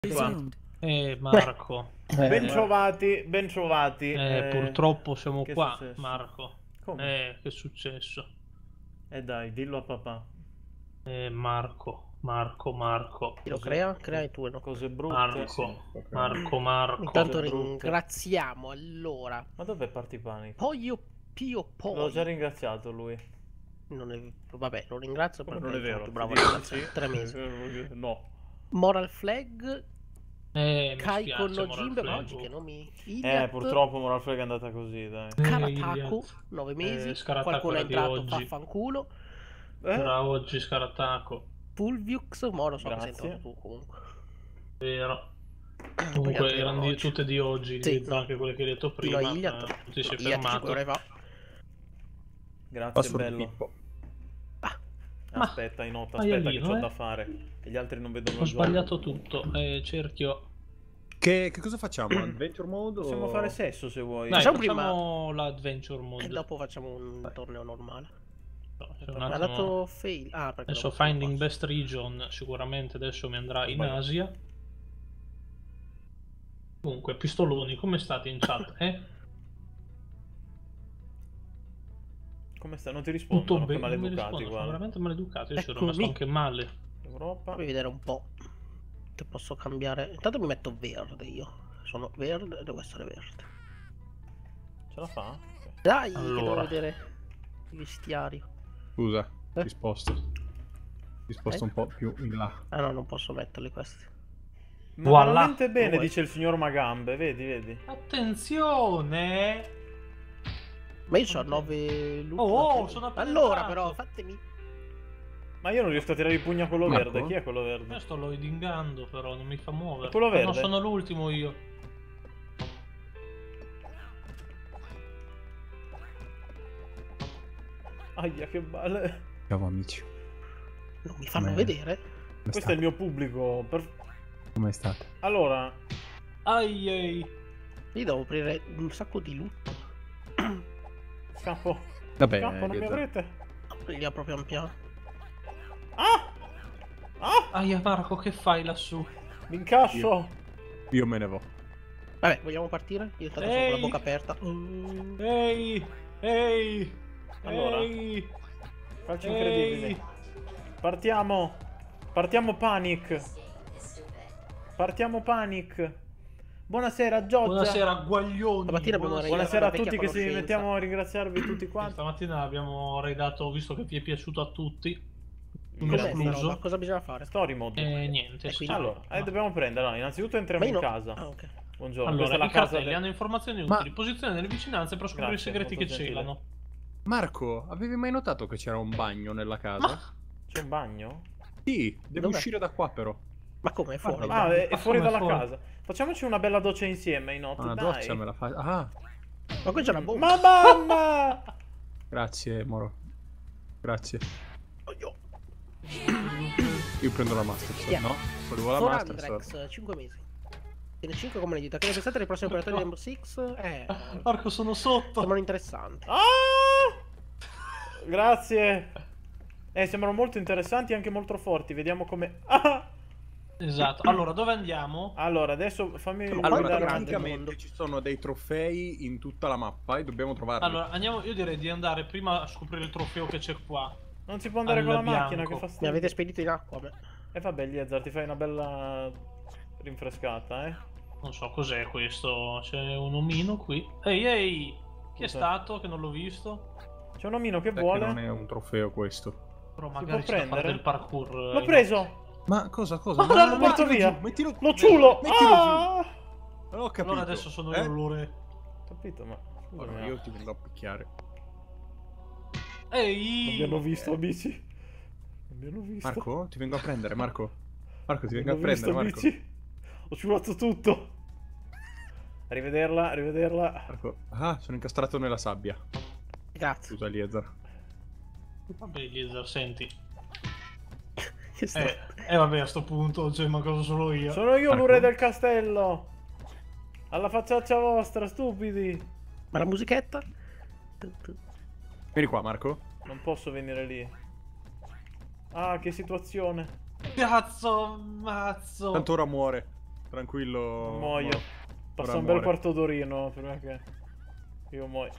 Marco. Bentrovati, bentrovati. Purtroppo siamo qua, Marco. Come? Che è successo? Dai, dillo a papà. Marco. Lo crea tu, no? Cose brutte. Marco. Intanto ringraziamo, allora. Ma dov'è Party Panic? Poi. L'ho già ringraziato lui. Non è... Vabbè, lo ringrazio perché non è vero. Bravo, sì. 3 mesi. No. Moral Flag. Kai con Nojimbe, ma oggi che nomi? Purtroppo Moral Flag è andata così, dai. Karataku, 9 mesi. Qualcuno è entrato, fanculo. Era oggi Scarataco. Fulviux, ma lo so che sei entrato tu comunque. Vero. Comunque erano tutte di oggi, sì. Anche quelle che hai detto prima. Ti sei fermato. Grazie, bello. Aspetta, in nota, aspetta che c'ho da fare. E gli altri non vedono il gioco. Ho sbagliato tutto. Cerchio. Che cosa facciamo? Adventure mode? Possiamo fare sesso se vuoi. Dai, facciamo l'adventure mode. E dopo facciamo un torneo normale. Ha dato fail. Adesso Finding Best Region sicuramente adesso mi andrà in Asia. Comunque, pistoloni, come state in chat? Come sta? Non ti rispondono? Che maleducati, sono veramente maleducati. Io sono rimasto anche male. Europa. Fammi vedere un po'. Te posso cambiare. Intanto mi metto verde io. Sono verde, devo essere verde. Ce la fa? Dai, allora. Che devo vedere il vestiario. Scusa, ti sposto. Ti sposto un po' più in là. Ah no, non posso metterli questi. Ma veramente bene, dice il signor Magambe, vedi. Attenzione! Ma io ho 9 loot. Sono appena allora però, fatemi. Ma io non riesco a tirare i pugni a quello verde. Chi è quello verde? Io sto loadingando, però non mi fa muovere. Quello verde? No, sono l'ultimo io. Aia, che balle. Ciao amici. Non mi fanno vedere. Questo è il mio pubblico. Come state? Allora. Ai. Io devo aprire un sacco di loot. Scappo. Vabbè, Scappo, non mi avrete? Li ha proprio un piano. Aia Marco, che fai lassù? Mi incascio. Io me ne vo. Vabbè, vogliamo partire? Io sono con la bocca aperta. Ehi. Allora. Calcio incredibile. Partiamo. Partiamo Panic. Buonasera Giorgia. Buonasera Guaglioni. Buonasera a tutti che ci mettiamo a ringraziarvi tutti quanti. Stamattina abbiamo redato, visto che vi è piaciuto a tutti. Ma cosa bisogna fare? Story mode. Niente. Allora, dobbiamo prendere. Allora, innanzitutto entriamo in casa. Ok. Buongiorno. Allora, questa i è la casa cartelli hanno informazioni utili. Posizione nelle vicinanze per scoprire i segreti che celano. Marco, avevi mai notato che c'era un bagno nella casa? C'è un bagno? Sì, devo uscire da qua però. Ma come? È fuori? È fuori dalla casa. Facciamoci una bella doccia insieme in notte, una doccia me la fai. Ma qui c'è una bomba. Ma mamma! Grazie, moro. Grazie. Io prendo la Master Sword, no? Volevo la Master Sword. 5 mesi. Tiene 5 come le dita. Che ne pensate dei prossimi operatori di Rainbow Six? Marco, sono sotto. Sembrano interessanti. Grazie. Sembrano molto interessanti e anche molto forti. Vediamo come... Esatto. Allora, dove andiamo? Allora, adesso fammi... Allora, praticamente ci sono dei trofei in tutta la mappa e dobbiamo trovarli. Allora, andiamo... Io direi di andare prima a scoprire il trofeo che c'è qua. Non si può andare con la macchina, che fastidio. Mi avete spedito in acqua, vabbè, Liezar, ti fai una bella rinfrescata, Non so cos'è questo. C'è un omino qui. Ehi! Chi è stato che non l'ho visto? C'è un omino che vuole. Non è un trofeo questo. Però magari c'è da fare del parkour. L'ho preso! Ma cosa? Ma lo porto via! Lo ciulo! Non ho capito. Allora adesso sono io l'ore. Capito, ma... Allora, io ti vengo a picchiare. Ehi! Mi hanno visto, amici. Mi hanno visto. Marco, ti vengo a prendere, Marco. Marco, ti vengo a prendere, Marco. Amici. Ho ciulato tutto. Arrivederla. Marco. Sono incastrato nella sabbia. Grazie. Scusa, Liezar. Vabbè, Liezar, senti. Vabbè, a sto punto, cioè, ma cosa sono io? Sono io l'ure del castello. Alla facciaccia vostra, stupidi. Ma la musichetta? Vieni qua, Marco. Non posso venire lì. Che situazione. Cazzo, mazzo. Tanto ora muore. tranquillo. Muoio. Passa un bel quarto d'orino prima che io muoio.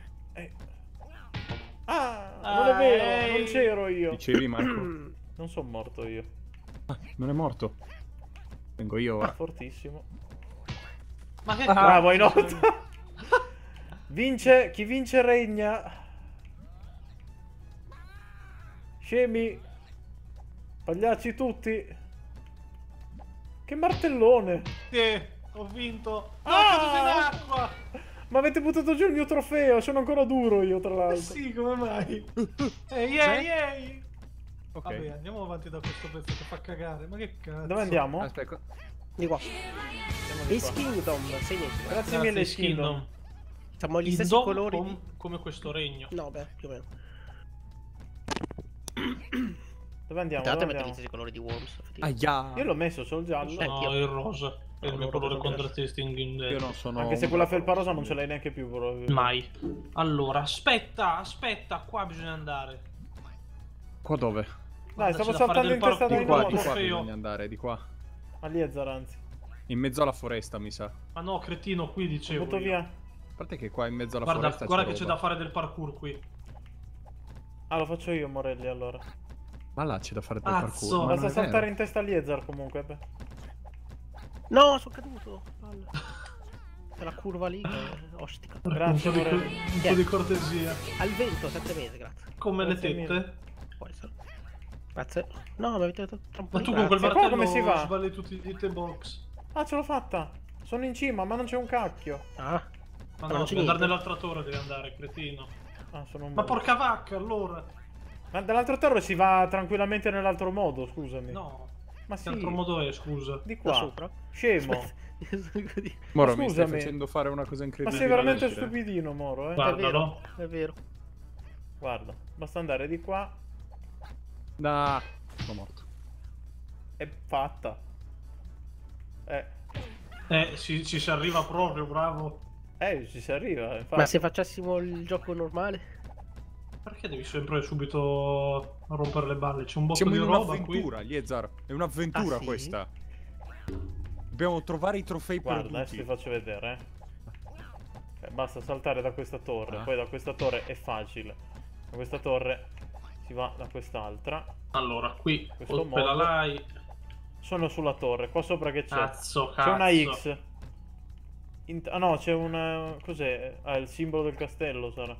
Non è vero, non c'ero io. Dicevi, Marco? Non sono morto io. Non è morto. Vengo io ora. Fortissimo. Ma che Bravo, hai notte. Vince, chi vince regna. Scemi. Pagliacci tutti. Che martellone. Ho vinto. Ah! Ma avete buttato giù il mio trofeo. Sono ancora duro io, tra l'altro. Sì, come mai? Ehi. Ok. Vabbè, andiamo avanti da questo pezzo che fa cagare. Ma che cazzo? Dove andiamo? Aspetta. Di qua. Ace Kingdom, sei messo. Grazie mille, Kingdom. Siamo gli stessi Kingdom colori. come questo regno. No, beh, più o meno. Dove andiamo? Intanto Dove metto gli andiamo? stessi colori di Worms. effettivamente. Aia. Io l'ho messo, solo il giallo. No, il rosa. È il mio colore contrasting in Io non sono. Anche se quella felpa rosa non ce l'hai neanche più, proprio. Mai. Allora, aspetta, qua bisogna andare. Qua dove? Dai, Guarda, stavo c'è da fare saltando del in testa parkour. dai Qua, nodi. di qua Trofeo. bisogna andare, di qua. A Liezar, anzi. In mezzo alla foresta, mi sa. A Ma no, cretino, qui dicevo Butto io. via. parte che qua in mezzo alla Guarda, foresta guarda c'è che c'è roba. da fare del parkour qui. Ah, lo faccio io, Morelli, allora. Ma là c'è da fare del Cazzo. parkour. Ma Basta non è saltare vero. in testa a Liezar, comunque. Beh. No, sono caduto. Palle. Quella curva lì che è ostica. Grazie, un po' di, Morelli. un po' di cortesia. Al vento, 7 mesi, grazie. Come le Grazie tette. Può essere. Grazie. No, mi avete dato Ma trampolino. tu con quel Grazie. Qua come martello si va? sbagli tutti gli hit box. Ah, ce l'ho fatta. Sono in cima, ma non c'è un cacchio. Ah, Ma non no, c'è devi andare niente. nell'altra torre, devi andare, cretino. Ah, sono un Ma modo. porca vacca, allora. Ma dall'altro torre si va tranquillamente nell'altro modo, scusami. No. Ma Che sì. altro modo è, scusa? Di da qua. sopra. Scemo. Moro, mi stai scusami. facendo fare una cosa Ma incredibile. sei veramente riuscire. stupidino, Moro, eh. Guarda. È vero, no? è vero. Guarda, basta andare di qua. Nah, sono morto. È fatta. Ci si arriva proprio, bravo. Ci si arriva, infatti. Ma se facessimo il gioco normale? Perché devi sempre subito rompere le balle? C'è un botto Siamo di in roba qui. un'avventura, Liezar. È un'avventura Ah, sì? questa. Dobbiamo trovare i trofei Guarda, adesso ti perduti. faccio vedere, basta saltare da questa torre. Ah. Poi da questa torre è facile. Da questa torre si va da quest'altra. Allora, qui, Questo quella modo. là. Sono sulla torre. Qua sopra che c'è? Cazzo. C'è una X. Ah no, c'è un... Cos'è? Ah, il simbolo del castello sarà.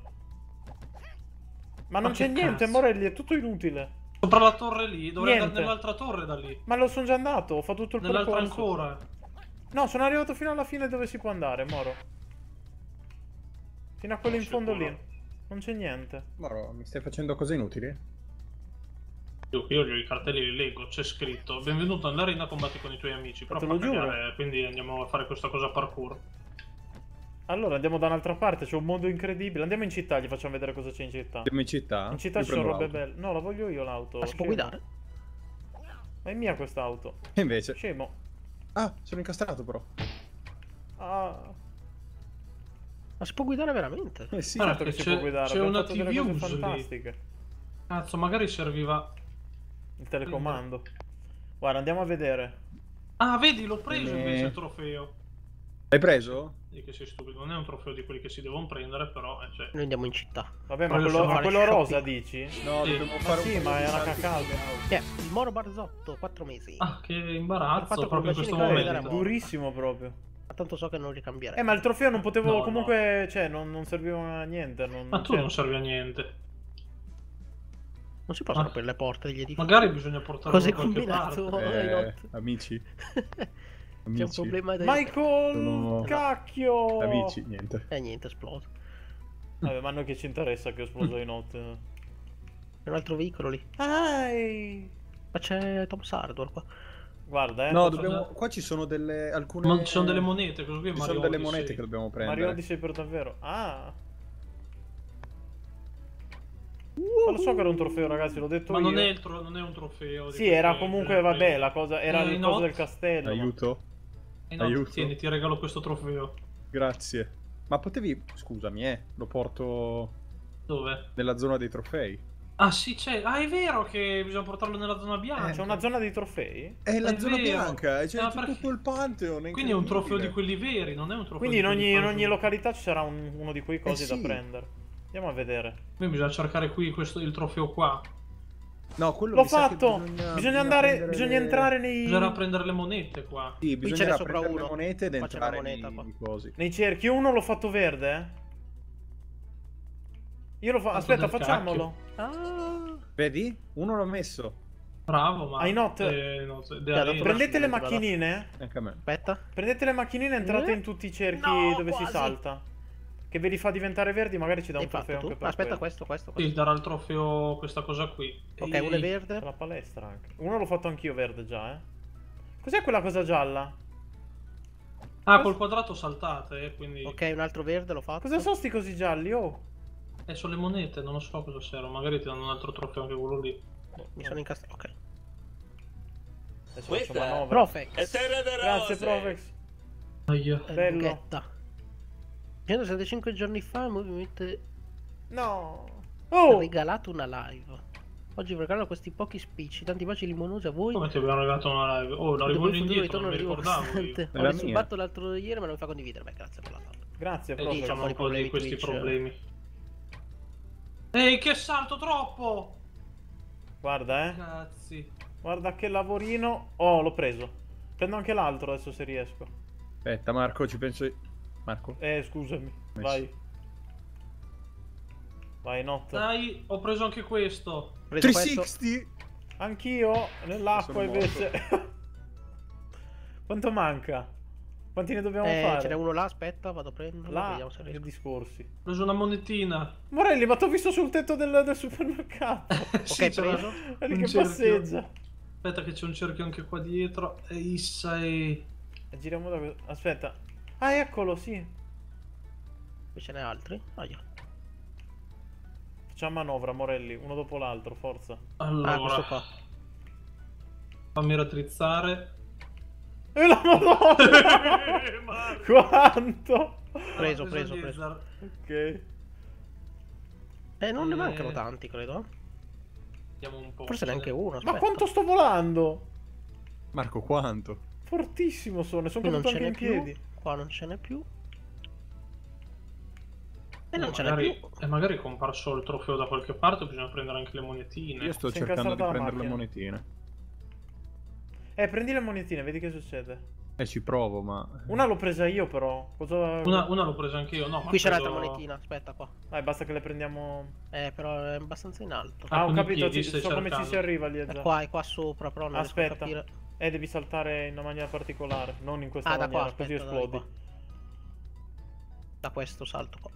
Ma non Ma c'è che niente, cazzo? Morelli, è tutto inutile. Sopra la torre lì, dovrei andare Niente. nell'altra torre da lì. Ma lo sono già andato, ho fatto tutto il Nell'altra percorso. ancora. No, sono arrivato fino alla fine dove si può andare, Moro. Fino a quello in fondo Sicuro. lì. Non c'è niente. Moro, mi stai facendo cose inutili? Io i cartelli li leggo, c'è scritto: benvenuto all'arena, combatti con i tuoi amici. Però te fa lo giuro. cagare, quindi andiamo a fare questa cosa parkour. Allora andiamo da un'altra parte, c'è un mondo incredibile. Andiamo in città, gli facciamo vedere cosa c'è in città. Andiamo in città? In città Io ci sono prendo robe l'auto. belle. No, la voglio io l'auto. Ma si può scemo. guidare? Ma è mia quest'auto. E invece... Scemo. Ah, sono incastrato però. Ah, Ma si può guidare veramente? Eh sì. Guarda, certo che che si può guidare. c'è Abbiamo una fatto delle TV cose lì. fantastiche. Cazzo, magari serviva. Il telecomando. Guarda, andiamo a vedere. Ah, vedi, l'ho preso Ne- invece il trofeo. L'hai preso? E che sei stupido, non è un trofeo di quelli che si devono prendere, però. Cioè... Noi andiamo in città. Vabbè, ma Voglio quello, fare quello rosa shopping. dici? No, Sì. dobbiamo Ma fare sì, un po' ma di era salti cacao. sulle auto. Che è? Il Moro Barzotto, 4 mesi. Ah, che Ha imbarazzo fatto proprio in questo combinazioni momento. con Durissimo proprio. Ma tanto so che non ricambierei. Ma il trofeo non potevo No, comunque... Cioè, non serviva a niente. Ma tu non servi a niente. Non si possono Ma- aprire le porte degli edifici. Magari bisogna portarlo Cosa da hai qualche combinato? parte. Amici. C'è un Amici. problema da... Michael! Sono- Cacchio! Amici, niente. Niente, è esploso. Vabbè, ma a noi che ci interessa che ho esploso di notte. C'è un altro veicolo lì. Ai! Ma c'è Tom Sardor qua. Guarda, No, posso dobbiamo... andare? Qua ci sono delle... alcune... Ma ci sono delle monete, questo qui è Ci Mario sono delle Odyssey. monete che dobbiamo prendere. Mario Odyssey per davvero. Ah! Ma lo so che era un trofeo, ragazzi, l'ho detto Ma io. non è, non è un trofeo. di Sì, era quelli comunque, che- vabbè, la cosa... Era il no. coso del castello. no? Aiuto. no, aiuto. Tieni, ti regalo questo trofeo. Grazie. Ma potevi... Scusami, lo porto Dove? nella zona dei trofei. Ah sì, c'è. Ah, è vero che bisogna portarlo nella zona bianca. C'è una zona dei trofei? È la È zona vero. bianca, c'è tutto perché- quel Pantheon. Quindi è un trofeo di quelli veri, non è un trofeo Quindi in di quelli ogni falsi. località ci sarà uno di quei cosi da sì. prendere. Andiamo a vedere. Quindi bisogna cercare qui il trofeo qua. No, quello L'ho mi sa che fatto! bisogna prendere Bisogna entrare nei... Bisogna prendere le monete qua. Sì, Qui ce bisognerà n'è sopra prendere uno. le monete ed Qua c'è una entrare moneta, qua. nei cosi. nei cerchi. Io uno l'ho fatto verde, eh. Io lo faccio... Fatto Aspetta, del facciamolo. Ah, Vedi? Uno l'ho messo. Bravo, ma... Hai not? Prendete le macchinine. Anche a me. aspetta. Prendete le macchinine e entrate in tutti i cerchi No, dove si quasi. salta. Che ve li fa diventare verdi, magari ci dà Hai un fatto trofeo tu? anche per Aspetta, quello. questo. Sì, darà il trofeo questa cosa qui. Ok, E- uno è C'è verde. la palestra anche. Uno l'ho fatto anch'io verde già, eh. Cos'è quella cosa gialla? Ah, col quadrato saltate, quindi... Ok, un altro verde l'ho fatto. Cosa sono sti cosi gialli? Oh. Sono le monete, non lo so cosa servono. Magari ti danno un altro trofeo anche quello lì. Mi sono incastrato. Ok. Adesso Questa faccio manovra. Profex. È terra de Grazie, rose. Profex. Aia. Bello. Lughetta. 175 giorni fa il movimento No. ha Oh. regalato una live. Oggi vi regalo questi pochi spicci, tanti baci limonosi a voi. Come ti abbiamo regalato una live? Oh, la Dopo rivolgo il futuro indietro, non mi ritorno ricordavo io. costante. È Ho la risultato l'altro ieri ma non mi fa condividere. Beh, grazie per la live. Grazie, E Profex. diciamo un po' problemi di questi Twitch. problemi. Ehi, che salto troppo! Guarda, Cazzi. Guarda che lavorino. Oh, l'ho preso. Prendo anche l'altro adesso se riesco. Aspetta, Marco, ci penso io. Marco? Scusami. Messo. Vai. Vai, not. Dai, ho preso anche questo. Ho preso questo. 360! Anch'io nell'acqua Sono invece. Quanto manca? Quanti ne dobbiamo Ce n'è fare? uno là, aspetta, vado a prenderlo. Là, Vediamo se che riesco. discorsi. Ho preso una monetina. Morelli, ma t'ho visto sul tetto del supermercato. Sì, Ok, c'era preso. È lì un che cerchio. passeggia. Aspetta che c'è un cerchio anche qua dietro. E issa e... Giriamo da questo. Aspetta. Ah, eccolo, sì. Qui ce n'è altri. Ah, yeah. Facciamo manovra, Morelli, uno dopo l'altro, forza. Allora, Ah, questo qua. fammi raddrizzare. E la madonna! Marco. Quanto? Preso, Ah, preso. Blizzard. Ok. Non ne mancano tanti, credo. Vediamo un po'. Forse neanche uno. Ma Aspetta. quanto sto volando? Marco, quanto? Fortissimo sono, sono Qui non caduto ce anche n'è in più. piedi. Qua non ce n'è più. E non ce n'è magari, più. e magari è comparso il trofeo da qualche parte, bisogna prendere anche le monetine. Io sto Si è cercando di incastrata la prendere le macchina. monetine. Prendi le monetine, vedi che succede. Ci provo, ma... Una l'ho presa io però. Cosa... Una l'ho presa anche io, no. Ma Qui c'è credo- un'altra monetina. Aspetta qua. Dai, basta che le prendiamo. Però è abbastanza in alto. Ah, Ah, ho con i capito, piedi stai so come ci cercando. si arriva lì. È qua sopra, però non riesco a Aspetta. capire. Devi saltare in una maniera particolare, non in questa Ah, da maniera, qua, così aspetta, da esplodi. qua. Da questo salto qua.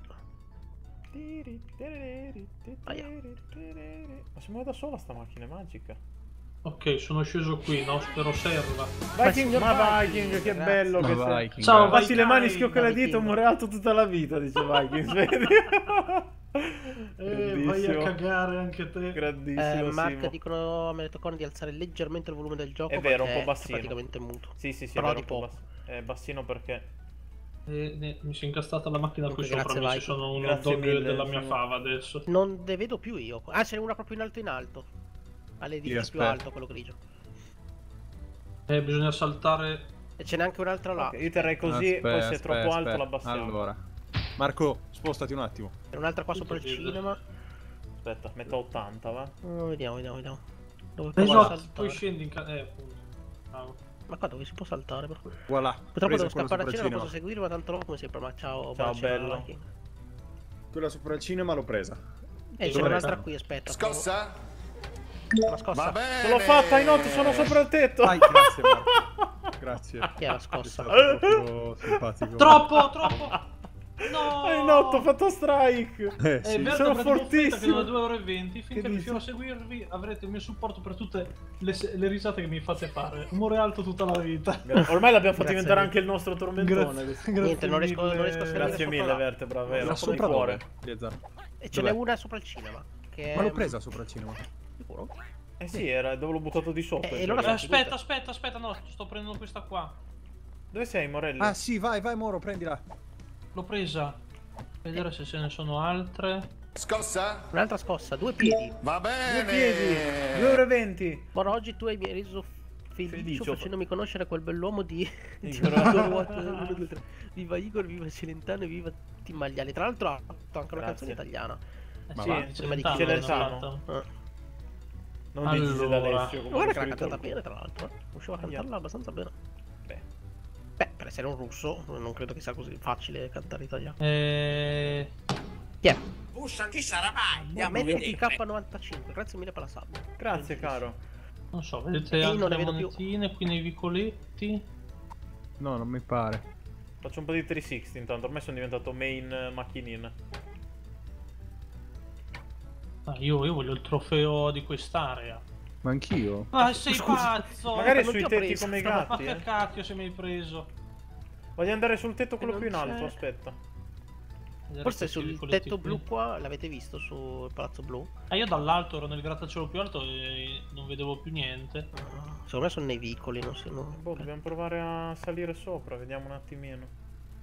Aia. Ma si muove da sola sta macchina, è magica. Ok, sono sceso qui, no? Spero serva. Viking, signor ma Viking, Viking, che grazie. bello che sei. Viking, Ciao, Passi le mani, Vai, schiocca le Viking. dita, muore alto tutta la vita, dice Viking, vedi? Vai a Grandissimo. cagare anche te. Grandissimo, Mark Simo. dicono a me di alzare leggermente il volume del gioco. È vero, un perché po' bassino. È praticamente muto. Sì, sì, sì, Però è vero, di un po' poco. bassino perché... Mi si è incastrata la macchina qui Comunque, sopra, grazie, mi ci Viking. sono un Grazie dog mille, della mia Simo. fava adesso. Non ne vedo più io. Ah, ce n'è una proprio in alto. All'edificio più aspetta. alto, quello grigio. Bisogna saltare. E ce n'è anche un'altra là. Ok, io terrei così, poi se è troppo alto l'abbassiamo. Allora, Marco, spostati un attimo. E un'altra qua sopra il cinema. Aspetta, metto a 80, va? Vediamo. Dove No, posso saltare? poi scendi in appunto. Bravo. Ma qua dove si può saltare? Però? Voilà. Purtroppo preso devo quello scappare a sopra il cena, non cinema. posso seguirvi, ma tanto come sempre. Ma ciao, Ciao, buona cena, bello. Viking. Quella sopra il cinema l'ho presa. C'è Dove un'altra resta? qui, aspetta. Scossa? Una scossa. Va bene. Ce l'ho fatta, Inot, sono sopra il tetto! Vai, grazie Marco. Grazie. Chi è la Sei scossa? stato proprio simpatico. Troppo! No! Inot, ho fatto strike! Sì. Berto sono avrà dimostrato fortissimo. che da 2 ore e 20 finché Che riuscirò a dici? seguirvi avrete il mio supporto per tutte le risate che mi fate fare. Umore alto tutta la vita. Ormai l'abbiamo fatto Grazie diventare mille. anche il nostro tormentone. Niente, non riesco a salire Grazie sopra mille, là. Vertebra, Ma vero? sopra Di cuore. dove? Blizzard? E ce Dov'è? n'è una sopra il cinema. Che Ma l'ho presa sopra il cinema. Sicuro? Eh sì, era dove l'ho buttato di sotto. E allora Aspetta, no, sto prendendo questa qua. Dove sei, Morelli? Sì, vai Moro, prendila. L'ho presa. Vedere se ce ne sono altre. Scossa? Un'altra scossa, 2 piedi. Va bene. 2 piedi, 2,20 €. Moro, oggi tu hai reso felice Felicio. facendomi conoscere quel bell'uomo di Viva Igor, viva Celentano e viva Team Magliali. Tra l'altro ha fatto anche una canzone italiana. Ma Sì, va, prima di Celentano. Non Allora. dici d'Alessio. come Guarda che ho l'ha scritto cantata il- bene, tra l'altro. Riusciva a cantarla abbastanza bene. Beh. Beh, per essere un russo, non credo che sia così facile cantare italiano. Chi è? Chi sarà mai? Metti K95, grazie mille per la sub. Grazie, caro. Non so, vedete E io non altre ne vedo più. monetine qui nei vicoletti? No, non mi pare. Faccio un po' di 360 intanto. Ormai sono diventato main macchinin. Ah, io voglio il trofeo di quest'area. Ma anch'io? Ma sei pazzo! Magari non sui ti ho tetti preso, come i stavo- Ma gatti, che cacchio se mi hai preso? Voglio andare sul tetto quello non più in alto, c'è. aspetta. Vedere Forse questi sul vicoletti tetto qui. blu qua, l'avete visto sul palazzo blu? Io dall'alto ero nel grattacielo più alto e non vedevo più niente. Secondo me sono nei vicoli, non so. No. Boh, dobbiamo provare a salire sopra, vediamo un attimino.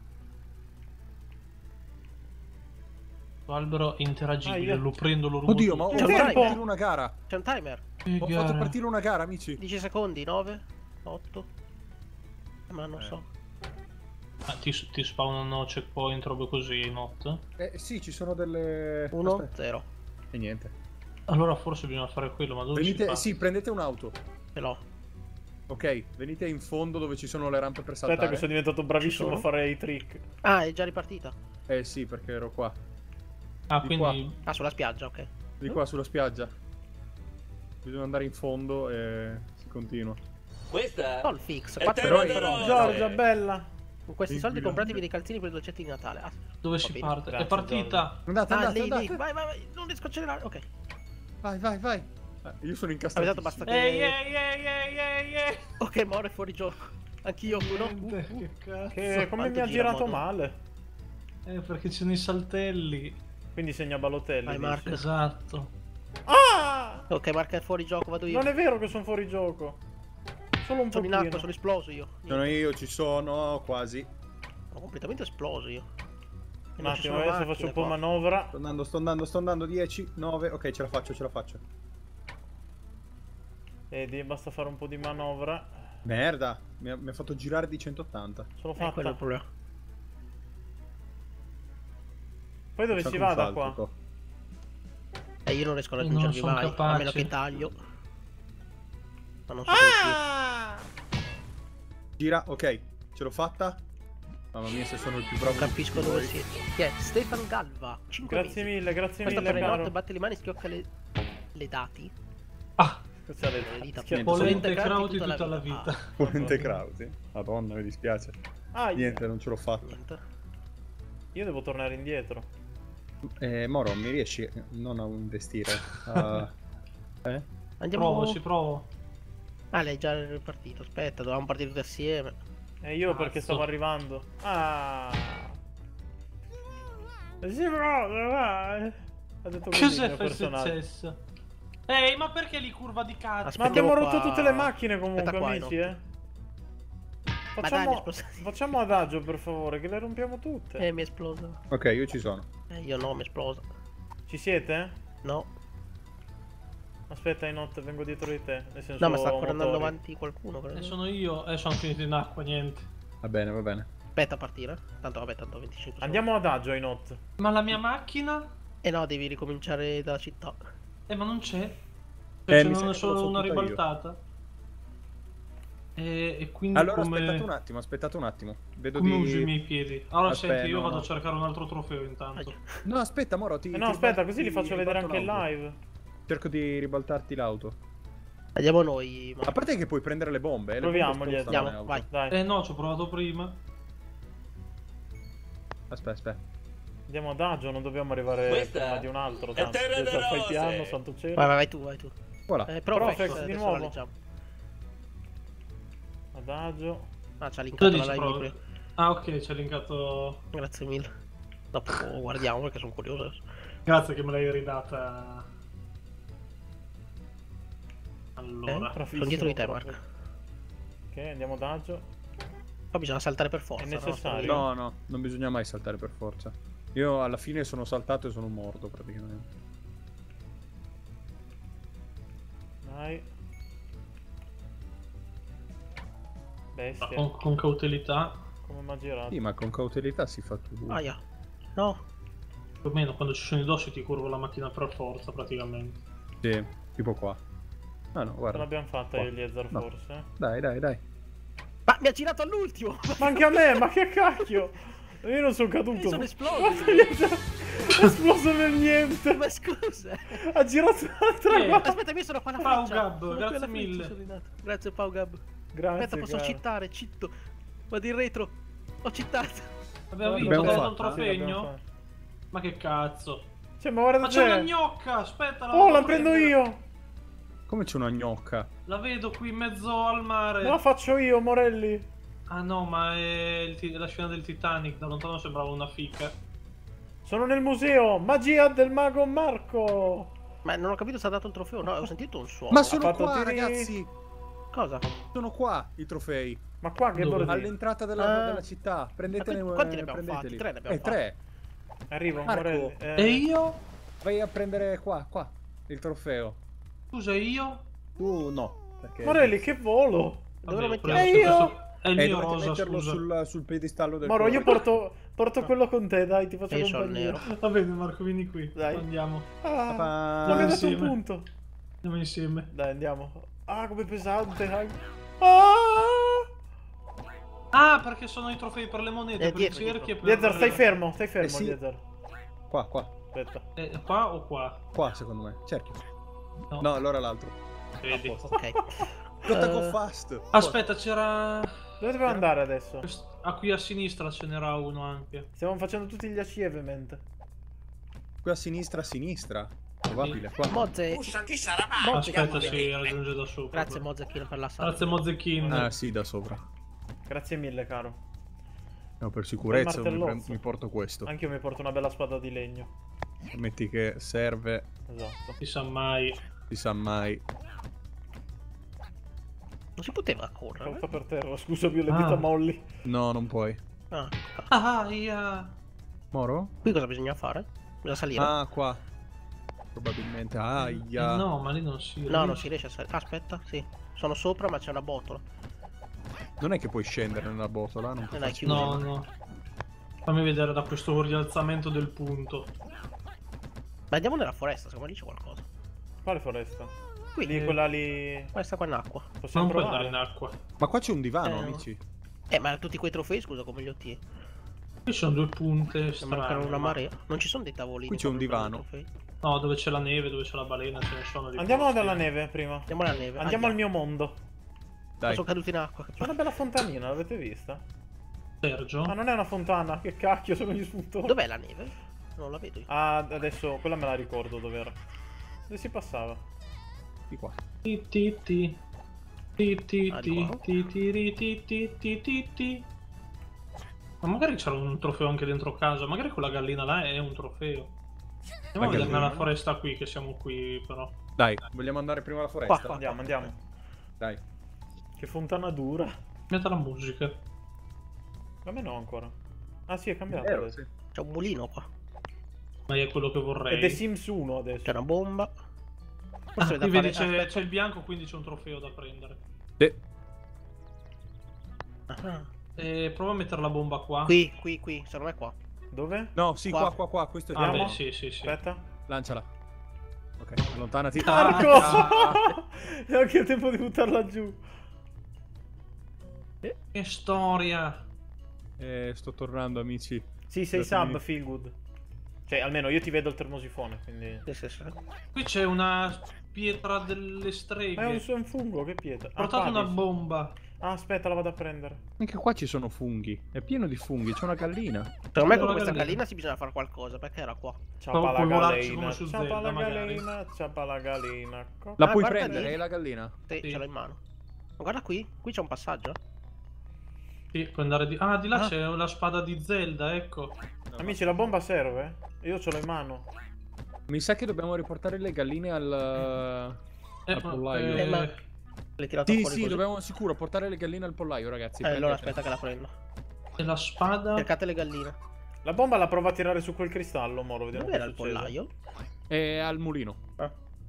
L'albero è interagibile, Ah, io- lo prendo, lo rubo. Oddio, ma ho C'è fatto un timer. partire una gara. C'è un timer. Che Ho gara. fatto partire una gara, amici. 10 secondi, 9, 8. Ma non so. Ah, ti spawnano checkpoint, robe così, not? Sì, ci sono delle... 1, Aspetta. 0. E niente. Allora forse bisogna fare quello, ma dove si Venite, fa? sì, prendete un'auto. Ce l'ho. Ok, venite in fondo dove ci sono le rampe per saltare. Aspetta che sono diventato bravissimo a Ci sono? fare i trick. Ah, è già ripartita. Eh sì, perché ero qua. Ah, di quindi... Ah, sulla spiaggia, ok. Di qua sulla spiaggia. Bisogna andare in fondo e si continua. Questa No, il fix. è 4 terra euro. da rose. Giorgia, bella. Con questi soldi Inquilino. compratevi dei calzini per i dolcetti di Natale. Ah, Dove va si bene. parte? Grazie, È partita! Andate, Ah, andate, lei, andate. vai, vai, vai. Non riesco a accelerare. Ok. Vai, vai, vai. Io sono Avete incastrato. dato basta che... Ehi! Ok, Moro è fuori gioco. Anch'io, uno. Che cazzo? Che come quanto mi ha gira girato modo. male. Perché ci sono i saltelli. Quindi segna Balotelli. Vai, dici. Marco. Esatto. Ah! Ok, Marco è fuori gioco, vado io. Non è vero che sono fuori gioco. Solo un Sono in pochino. acqua, sono esploso io. Sono io, ci sono, quasi. Sono completamente esploso io. E Un non ci attimo, sono adesso macchine faccio un po' qua. manovra. Sto andando, 10, 9. Ok, ce la faccio, ce la faccio. Vedi, basta fare un po' di manovra. Merda, mi ha fatto girare di 180. Ce l'ho Quello è fatta. il problema. Poi dove Facciamo si un va da salto, qua? qua. Io non riesco a Non raggiungervi sono mai, a capace. meno che taglio. Ma non so come Ah! Gira, ok, ce l'ho fatta. Mamma mia, se sono il più bravo. non di capisco tutti dove voi. sia. Chi è? Stefan Galva. 5 Grazie mesi. mille, grazie Questa mille, per le notte caro. batte le mani, schiocca le dati. Ah! Cosa le Le dita. Niente, Polente Crauti Crauti tutta la vita. Ah, Ponente Krausi. Madonna, mi dispiace. Ah, Niente, non ce l'ho fatta. niente. io devo tornare indietro. Moro, mi riesci non a investire? Andiamo. Ci provo. Ah, lei è già ripartito. Aspetta, dovevamo partire tutti assieme. E io perché Cazzo. stavo arrivando. Ah! Sì, bro, ha detto così il Cos'è mio che è personaggio. successo? Ehi, ma perché li curva di cazzo? Aspetta. Ma abbiamo Aspettiamo rotto qua. tutte le macchine comunque, Aspetta qua, amici, Enoch. Ma dai, mi è Facciamo, esplosa. facciamo adagio, per favore, che le rompiamo tutte. Mi è esplosa. Ok, io ci sono. Io no, mi è esplosa. Ci siete? No. Aspetta, Inot, vengo dietro di te. Nel senso, No, ma sta ancora andando motori. avanti qualcuno, credo. Sono io e sono finito in acqua, niente. Va bene, va bene. Aspetta a partire. Tanto vabbè, tanto 25 secondi. Andiamo adagio, Inot. Ma la mia macchina? No, devi ricominciare dalla città. Ma non c'è. Mi Non sa è che solo l'ho una fottuta io. ribaltata. E quindi Allora come... aspettate un attimo. Vedo come di... uso i miei piedi? Allora Aspetta, senti, io no, vado no. a cercare un altro trofeo intanto. No, aspetta, Moro, ti... No, ti aspetta, ribalto- così li ti faccio vedere ribalto anche in l'auto. live. Cerco di ribaltarti l'auto. Andiamo noi. A parte che puoi prendere le bombe. Le bombe Proviamoli, spostano le andiamo, auto. vai. Dai, No, ci ho provato prima. Aspetta. andiamo adagio, non dobbiamo arrivare Questa prima di un altro. è Tanto, terra da adesso fai rose. piano, santo cielo. Vai tu, vai tu. Voilà. Profex, di nuovo. leggiamo. Adagio. Ah, ci ha linkato Dove la dici live provo? prima. Ah, ok, ci ha linkato. Grazie mille. Dopo guardiamo perché sono curioso adesso. Grazie che me l'hai ridata. Allora, Sono dietro di te, proprio. Marco. Ok, andiamo adagio. Qua bisogna saltare per forza. È no? necessario. No, non bisogna mai saltare per forza. Io alla fine sono saltato e sono morto praticamente. Dai. Bestia. Con cautelità. Come mi ha girato. Sì, ma con cautelità si fa tutto. Aia. No. Più o meno quando ci sono i dossi ti curvo la macchina per forza praticamente. Sì, tipo qua. Ah no, Non guarda. l'abbiamo fatta io Eliezer No. forse. Dai, dai, dai. Ma mi ha girato all'ultimo! Ma anche a me, ma che cacchio! Io non sono caduto. Sono esploso. Guarda, Eliezer, è esploso nel niente. Ma scusa. Ha girato un'altra cosa. Aspetta, io sono qua alla Pau freccia. Gab, Sono qui grazie alla freccia, mille. sono rinato. Grazie Pau Gab. Grazie. Aspetta, posso cara. cheatare, cheato. Vado in retro. Ho cheatato. Abbiamo vinto, L'abbiamo dato un fatta? trofegno? Ma che cazzo? Cioè, ma guarda Ma c'è una te. gnocca, aspetta. Oh, la vado a prendo prendere. io. Come c'è una gnocca? La vedo qui in mezzo al mare. Me la faccio io, Morelli. Ah no, ma è la scena del Titanic, da lontano sembrava una fica. Sono nel museo. Magia del mago Marco. Ma non ho capito se ha dato il trofeo. No, ho sentito un suono. Ma sono fatto qua, tiri- ragazzi! Cosa? Sono qua i trofei. Ma qua che Dove? bordi? All'entrata Ah. della città. Prendetene Ma quanti ne abbiamo prendeteli. fatti? 3 ne abbiamo Tre. Arrivo, Marco. Morelli. E io? Vai a prendere qua, il trofeo. Scusa, io? Tu no. Perché... Morelli, che volo. Dove lo Vabbè, mettiamo? questo- io? questo È il mio dovete rosa, metterlo scusa. sul piedistallo del Moro, cuore. io porto quello con te, dai, ti faccio Io sono compagnia. nero. Va bene Marco, vieni qui. Dai. Andiamo. Ah, Papà. non mi ha dato un Insieme. punto. Andiamo insieme. Dai, andiamo. Ah, come pesante. Ah! Ah, perché sono i trofei per le monete, per i dietro, cerchi e per... Liezer, stai fermo, sì. Liezer. Qua. Aspetta. Qua o qua? Qua, secondo me. Cerchio. No. No, allora l'altro. Vedi. Ok. Gotta go fast. Aspetta, c'era... Dove dobbiamo andare adesso? Ah, qui a sinistra ce n'era uno anche. Stiamo facendo tutti gli achievement. Qui a sinistra. Probabile, qua. Mozze. Uscia, chi sarà mai? Aspetta, si raggiunge da sopra. Grazie Mozzecchino per la sala. Grazie Mozzechin. Ah, sì, da sopra. Grazie mille, caro. No, per sicurezza Un bel martellozzo. mi porto questo. Anche io mi porto una bella spada di legno. Metti che serve, Esatto. Si sa mai. si sa mai. Non si poteva correre. Salta per terra, scusa, io le Ah. dita molli. No, non puoi. Ah. Ah, ia. Moro? Qui cosa bisogna fare? Bisogna salire? Ah, qua. Probabilmente. Aia. No, ma lì non si No, riesce. non si riesce a salire. Aspetta, sì. Sono sopra, ma c'è una botola. Non è che puoi scendere nella botola, non puoi Non hai farci- chiuso. No, no. Fammi vedere da questo rialzamento del punto. Ma andiamo nella foresta, secondo me lì c'è qualcosa. Quale foresta? Qui, Lì, quella lì. questa qua in acqua. Possiamo Non puoi andare provare? in acqua. Ma qua c'è un divano, no. amici. Ma tutti quei trofei, scusa, come li ottieni? Qui ci sono due punte Ne strane. mancano una ma- marea. Non ci sono dei tavolini. Qui c'è un proprio per i divano. trofei? No, dove c'è la neve, dove c'è la balena, ce ne sono di Andiamo posti. dalla neve prima. Andiamo alla neve. Andiamo al mio mondo. Dai. Sono caduto in acqua. C'è una bella fontanina, l'avete vista? Sergio? Ah, non è una fontana, che cacchio, sono gli spuntoni. Dov'è la neve? Non la vedo io. Ah, adesso quella me la ricordo dov'era. Dove si passava? Di qua. Ti ti ti. Ti ti Ah, di ti qua? ti ti ri ti ti ti ti ti. Ma magari c'era un trofeo anche dentro casa, magari quella gallina là è un trofeo. Andiamo a vedere gallina? nella foresta qui, che siamo qui però. Dai, vogliamo andare prima alla foresta? Qua. Andiamo. Dai. Che fontana dura. Metta la musica. A me no ancora. Ah sì, è cambiato Vero, adesso. sì. C'è un mulino qua. Ma è quello che È vorrei. The Sims 1 adesso. C'è una bomba. Ah, Forse è da qui vedi fare. c'è il bianco, quindi c'è un trofeo da prendere. Sì. Ah. Prova a mettere la bomba qua. Qui, secondo me è qua. Dove? No, sì, Qua. qua. Questo è Ah, Andiamo? beh, sì, sì, sì. Aspetta. Lanciala. Ok, allontanati. Marco! Ah. Neanche il tempo di buttarla giù. Che storia. Sto tornando, amici. Sì, sei Datemi- sub, feel good. Cioè, almeno io ti vedo il termosifone, quindi... Sì, sì, sì. Qui c'è una pietra delle Ma streghe. è un fungo, che pietra. Ho portato una Padis. bomba. Ah, aspetta, la vado a prendere. Anche qua ci sono funghi. È pieno di funghi. C'è una gallina. Secondo me con La questa gallina. gallina si bisogna fare qualcosa, perché era qua. Ciapa la puoi volarci gallina, come su ciapa Zelda, la magari. gallina, ciapa la gallina. La Ah, puoi guarda prendere, lì. la gallina? Sì, Sì. ce l'ho in mano. Ma guarda qui c'è un passaggio. Sì, puoi andare di... Ah, di là Ah. c'è la spada di Zelda, ecco. Amici, la bomba serve? Io ce l'ho in mano. Mi sa che dobbiamo riportare le galline al pollaio. ma- L'hai tirato Sì, fuori sì, così. dobbiamo sicuro portare le galline al pollaio, ragazzi. Allora prendete. aspetta che la prendo. E la spada... Cercate le galline. La bomba la prova a tirare su quel cristallo, Moro, vediamo Dove che era il succede. pollaio? È al mulino. Ah.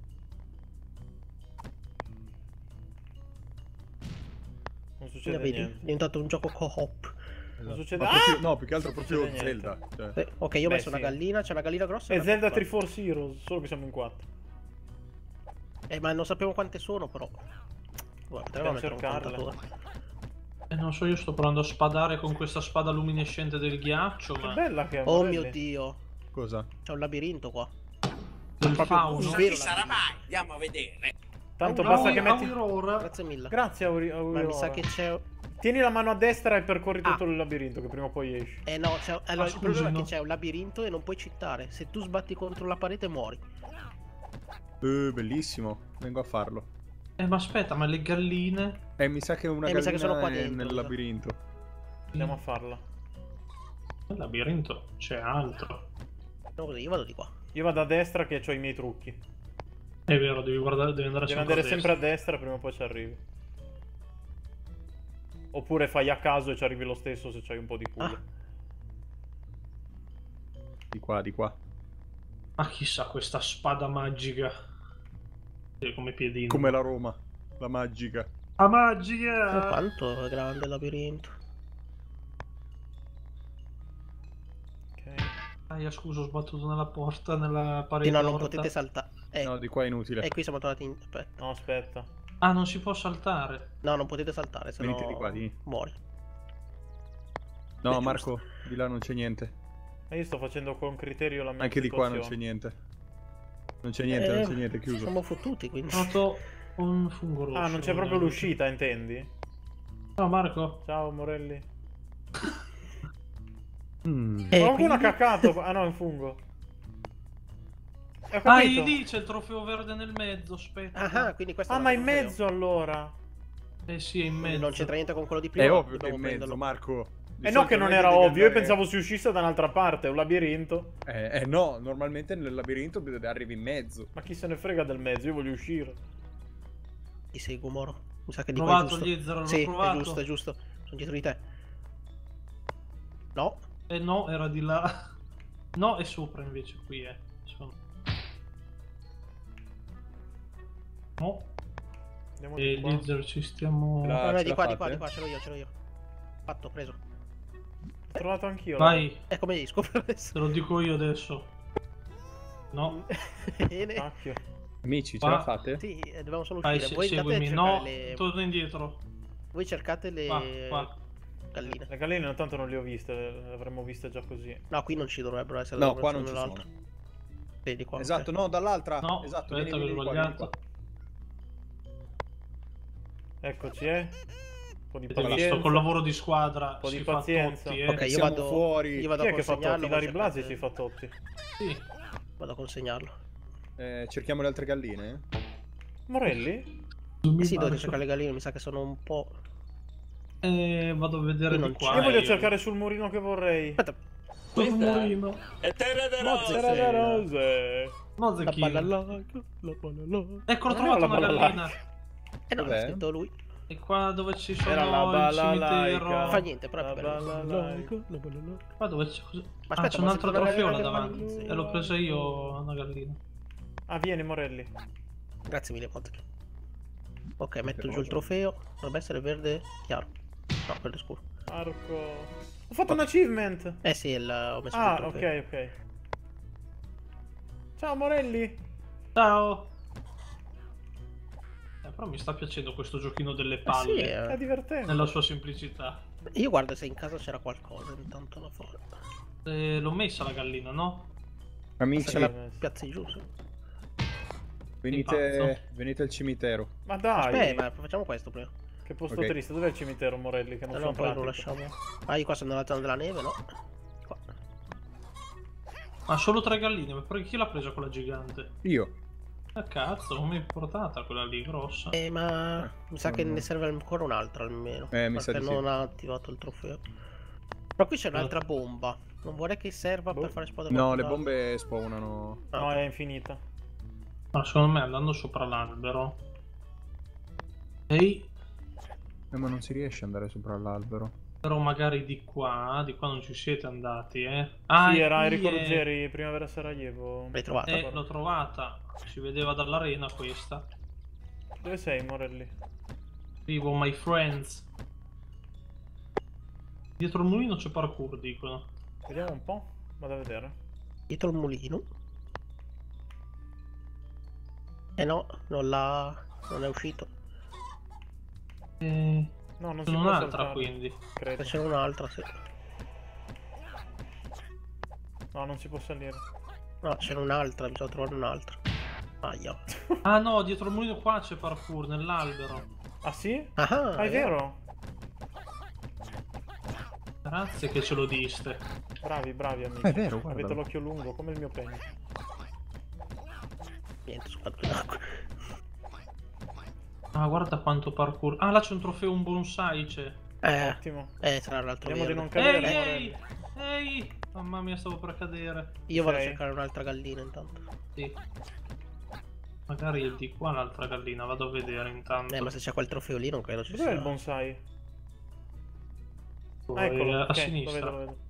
Non succede Vedi? È niente. diventato un gioco co-op. Non succede... Ma Ah! proprio- no, più che altro Non proprio succede Zelda. niente. Cioè. Ok, io ho Beh, messo sì. una gallina, c'è una gallina grossa e È una Zelda piccola. 3 Force Heroes, solo che siamo in 4. Ma non sappiamo quante sono, però. Guarda, potremmo mettere un cercarle. contatore. Non so, io sto provando a spadare con questa spada luminescente del ghiaccio, Che ma... bella che è, Oh Morelli. mio Dio. Cosa? C'è un labirinto qua. del un fauno. vero Chi sarà mai? Andiamo a vedere. Tanto Oh, basta che metti... Aurora. Grazie mille. Grazie, Ma mi sa che c'è... Tieni la mano a destra e percorri Ah. tutto il labirinto, che prima o poi esci. No, allora, il scusi, problema è no. che c'è un labirinto e non puoi cheatare. Se tu sbatti contro la parete muori. Bellissimo. Vengo a farlo. Ma aspetta, ma le galline... Mi sa che una mi sa che sono qua gallina è dentro, nel mi sa. labirinto. Andiamo a farla. Nel labirinto c'è altro. No, così, io vado di qua. Io vado a destra che ho i miei trucchi. È vero, devi guardare, devi andare Devi sempre andare a sempre a destra. destra, prima o poi ci arrivi. Oppure fai a caso e ci arrivi lo stesso se c'hai un po' di culo. Ah. Di qua, di qua. Ma chissà questa spada magica. Come piedino. Come la Roma. La magica. Ah, magica! Quanto è grande il labirinto. Ok. Scusa, ho sbattuto nella porta, nella parete. No, non orta. potete saltare. No, di qua è inutile. E qui siamo tornati in... Aspetta. No, aspetta. Ah, non si può saltare. No, non potete saltare, se Venite no di qua, di. muori. No, È Marco, di là non c'è niente. E io sto facendo con criterio la mia Anche di qua non c'è situazione. niente. Non c'è niente, non c'è niente, è chiuso. Siamo fottuti, quindi. Ho noto un fungo rosso. Ah, non c'è proprio l'uscita, intendi? No, Marco. Ciao, Morelli. quindi- Qualcuno ha caccato. Ah no, è un fungo. Ho Ah, capito. lì c'è il trofeo verde nel mezzo, aspetta. Ah, quindi questo Ah, è ma un in trofeo. mezzo allora. Eh sì, è in Quindi mezzo. non c'entra niente con quello di prima. È ovvio che è dobbiamo in mezzo, prenderlo. Marco. Di Eh no, che solito non vedi era devi ovvio. Io andare- pensavo si uscisse da un'altra parte. È un labirinto. No, normalmente nel labirinto arrivi in mezzo. Ma chi se ne frega del mezzo? Io voglio uscire. Ti seguo, Moro. Mi sa che di qua è Provato giusto. gli Ezra, l'ho Sì, provato. è giusto, è giusto. Sono dietro di te. No. No, era di là. No, è sopra invece, qui sono. No. Andiamo E di qua. gli Ezra ci stiamo... La- No, no, ce di la qua, fate? di qua, ce l'ho io. Fatto, preso. Ho trovato anch'io. Vai, E come esco per adesso? te lo dico io adesso. No. Bene. Cacchio. Amici, ce Qua. la fate? Sì, dobbiamo solo Vai, uscire. Voi andate a seguimi. cercare No, le... torna indietro. Voi cercate le Qua. galline. Le galline intanto non le ho viste. Le avremmo viste già così. No, qui non ci dovrebbero essere. No, dovrebbero qua non essere ci nell'altro. Vedi qua. Esatto, ok. no, dall'altra. No, esatto, aspetta, vieni che ho qua, vieni sbagliato. qua. Eccoci, Un po' di Avete pazienza. visto, col lavoro di squadra Un po' di si fa pazienza. tutti, Ok, io Siamo vado fuori. Io vado Chi a è che fa consegnarlo. Totti? voi Ilari Blasi cercate- si fa Totti. Sì. Vado a consegnarlo. Cerchiamo le altre galline? Morelli? Eh sì, dovete cercare le galline, mi sa che sono un po'. Vado a vedere Io di non qua. Io voglio cercare sul murino che vorrei. Aspetta, sul murino. È terra de C'era rose. le rose. la Mozechino. balalaika, la balalaika. Ecco, ho Non trovato era una la gallina. balalaika. Eh no, l'ha Dov'è? scritto lui. E qua dove ci sono Era la il balalaika. cimitero. Fa niente, però è La più bello. balalaika. La balalaika. Qua dove c'è così. Ma Ah, aspetta, c'è un ma altro se tu trofeo là non davanti. organizzi- E l'ho presa io una gallina. Ah, vieni Morelli. Grazie mille, Monte. Ok, metto giù cosa? il trofeo. Dovrebbe essere verde chiaro. No, verde scuro. Arco. Ho fatto un achievement. Eh sì, ho messo il Ah, trofeo. ok. Ciao Morelli. Ciao. Però mi sta piacendo questo giochino delle Sì, palle. È divertente. Nella sua semplicità. Io guardo se in casa c'era qualcosa, intanto la farò. L'ho messa la gallina, no? Amici, Se la piazzi giù. sì. venite al cimitero. Ma dai. Ma facciamo questo prima. Che posto Ok. triste. Dov'è il cimitero Morelli? Che non Allora sono poi lo pratico. lasciamo. Ah, io qua sono nella zona della neve, no? Qua. Ma solo 3 galline, ma perché chi l'ha presa quella gigante? Io. Ah cazzo, non mi è portata quella lì grossa. Ma mi sa che non- ne serve ancora un'altra almeno. Mi sa perché di sì. non ha attivato il trofeo. Però qui c'è un'altra bomba. Non vorrei che serva Boh. per fare esplodere No, le qualcos'altro. bombe spawnano. Ah, No, ok. è infinita. Ma secondo me andando sopra l'albero. Ehi, Ma non si riesce ad andare sopra l'albero. Però magari di qua non ci siete andati, Ah, Sì, e era qui Enrico Ruggeri, Primavera Sarajevo. L'hai trovata? l'ho trovata. Si vedeva dall'arena questa. Dove sei, Morelli? Vivo, my friends. Dietro il mulino c'è parkour, dicono. Vediamo un po'. Vado a vedere. Dietro il mulino. No, non è uscito. No, non C'è si può un'altra, saltare, quindi. E credo. c'è un'altra, sì. No, non si può salire. No, c'è un'altra, bisogna trovare un'altra. Aia. Ah no, dietro il mulino qua c'è parkour, nell'albero. Ah sì? Ah, Ah, è vero? Grazie che ce lo diste. Bravi amici. È vero, guarda. Avete l'occhio lungo, come il mio pene. Niente, squadra d'acqua. Ah, guarda quanto parkour. Ah, là c'è un trofeo, un bonsai c'è. Ottimo. Sarà l'altro Speriamo di verde. non cadere, Ehi, Morelli. ehi! Mamma mia, stavo per cadere. Io vado a Sei? cercare un'altra gallina intanto. Sì. Magari è di qua l'altra gallina, vado a vedere intanto. Ma se c'è quel trofeo lì non credo ci Dov'è sia. il bonsai? Poi, Ah, eccolo. a Ok, sinistra. lo vedo.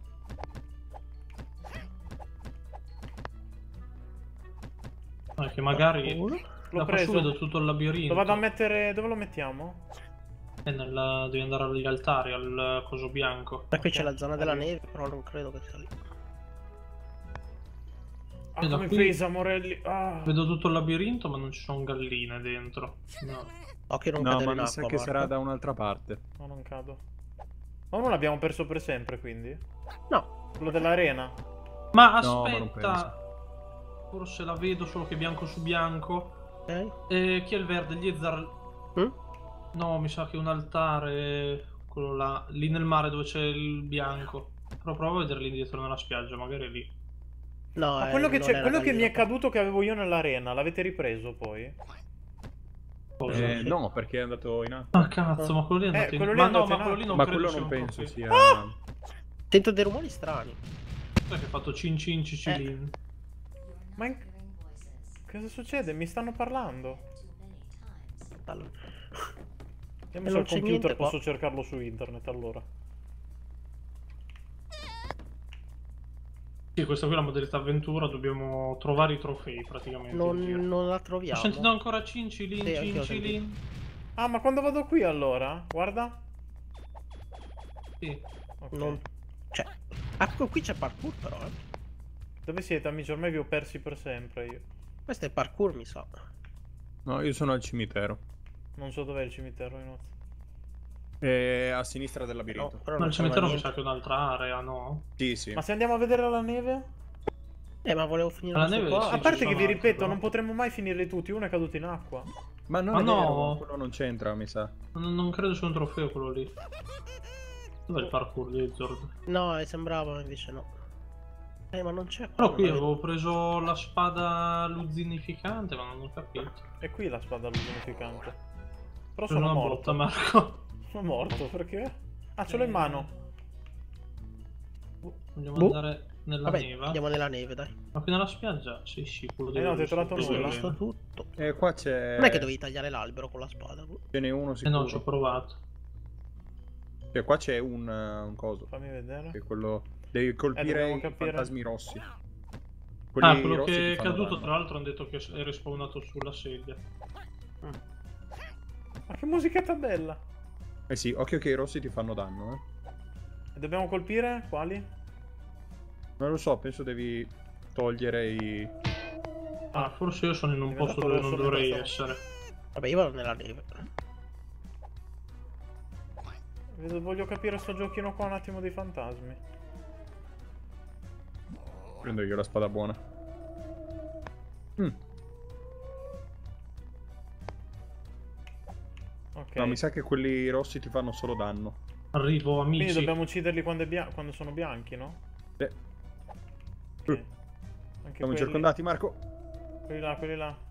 Che magari Parkour. L'ho da qua su preso. vedo tutto il labirinto. Lo vado a mettere... Dove lo mettiamo? Devi andare agli altari, al coso bianco. Ma qui c'è la zona della Arrivo. neve, però non credo che sia lì. Ah, da come qui- pesa, Morelli. Ah. Vedo tutto il labirinto, ma non ci sono galline dentro. No. Occhio non No, cadere ma in mi acqua, sa che Marco. sarà da un'altra parte. No, non cado. Ma non l'abbiamo perso per sempre, quindi? No. Quello dell'arena? Ma No, ma non aspetta! Forse la vedo solo che bianco su bianco. Ok. Chi è il verde? Gli Ezzar... Mm? No, mi sa che è un altare... Quello là. Lì nel mare dove c'è il bianco. Però provo a vedere lì dietro nella spiaggia, magari è lì. No, Ma quello che, non c'è, è la quello che mi è gallina. caduto che avevo io nell'arena, l'avete ripreso poi? Cosa? No, perché è andato in acqua. Ah cazzo, ma quello lì è andato quello in... lì è Ma no, andato ma in quello lì non Ma credo quello sia non un penso trofeo. sia... Sento dei rumori strani. Perché ha fatto cin cin cicilin. Ma cosa succede? Mi stanno parlando. Allora. Vediamo E se non al c'è computer niente qua. posso cercarlo su internet allora. Sì, questa qui è la modalità avventura, dobbiamo trovare i trofei praticamente. in giro. Non la Ho troviamo. sentito ancora cincilin, Sì, anch'io ho cincilin. Ah, ma quando vado qui allora? Guarda. Sì. Ok. Non c'è. Ah, qui c'è parkour però, Dove siete amici? Ormai vi ho persi per sempre io. Questo è parkour, mi sa. No, io sono al cimitero. Non so dov'è il cimitero, Inozzi. È a sinistra del No, labirinto. però Ma non il trova cimitero mi niente. sa che è un'altra area, no? Sì, sì. Ma se andiamo a vedere la neve? Ma volevo finire Alla questo neve qua. sì, A parte ci che vi sono ripeto, altri, non però. potremmo mai finirli tutti. Uno è caduto in acqua. Ma non Ma è no. vero, quello non c'entra, mi sa. Non credo sia un trofeo quello lì. Dov'è il parkour di Zord? No, sembrava invece no. Ma non c'è qua. Però qui non la vedo. avevo preso la spada luzzinificante, ma non ho capito. È qui la spada luminificante. Però Ho preso sono una morto. botta, Marco. Sono morto, perché? Ah, ce l'ho in mano. Vogliamo Boh. andare nella Vabbè, neve? andiamo nella neve, dai. Ma qui nella spiaggia? Sì, sicuro. no, ti hai trovato Ho nulla. visto tutto. Qua c'è... Non è che dovevi tagliare l'albero con la spada. Ce n'è uno Eh sicuro. no, ci ho provato. Cioè, qua c'è un coso. Fammi vedere. Che è quello... Devi colpire dobbiamo i capire. fantasmi rossi. Ah, quello rossi che ti è fanno caduto, danno. tra l'altro, hanno detto che è respawnato sulla sedia. Ma che musichetta bella. Eh sì, occhio che i rossi ti fanno danno, E dobbiamo colpire? Quali? Non lo so, penso devi togliere i... Ah, forse io sono in un Diventato posto dove non rosso dovrei mentre essere. Vabbè, io vado nella neve. Voglio capire sto giochino qua un attimo dei fantasmi. Prendo io la spada buona. Ok. No, mi sa che quelli rossi ti fanno solo danno. Arrivo, Quindi amici. dobbiamo ucciderli quando sono bianchi, no? Sì. Ok. Anche Siamo quelli. circondati, Marco. Quelli là, quelli là.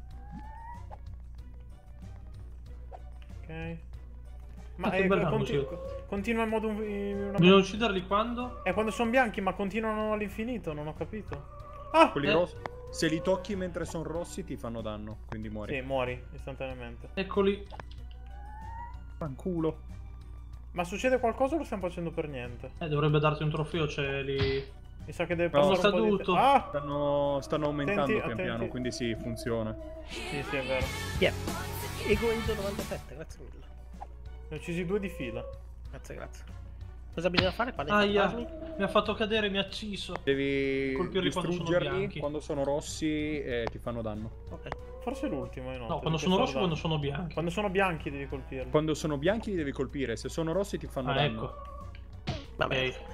Ok. Ma che bella musica. continua in modo Bisogna ucciderli quando? quando sono bianchi, ma continuano all'infinito, non ho capito. Ah! Quelli rossi... Se li tocchi mentre sono rossi ti fanno danno, quindi muori. Sì, muori istantaneamente. Eccoli. Fanculo. Ma succede qualcosa o lo stiamo facendo per niente? Dovrebbe darti un trofeo, c'è lì. Mi sa che deve No, passare un po' di sta Ah! Stanno aumentando Attenti, pian attenti. piano, quindi sì, funziona. Sì, sì, è vero. Yeah. Egoido 97, grazie mille. Ne ho uccisi 2 di fila. Grazie, grazie. Cosa bisogna fare? Quando Aia, fantasmi? mi ha fatto cadere, mi ha ucciso. Devi Colpirli quando sono distruggerli bianchi. quando sono rossi e ti fanno danno. Ok. Forse è l'ultimo, io no. No, quando sono rossi o quando sono bianchi? Quando sono bianchi devi colpirli. Quando sono bianchi li devi colpire, se sono rossi ti fanno Ah, danno. ecco. Vabbè. Ok.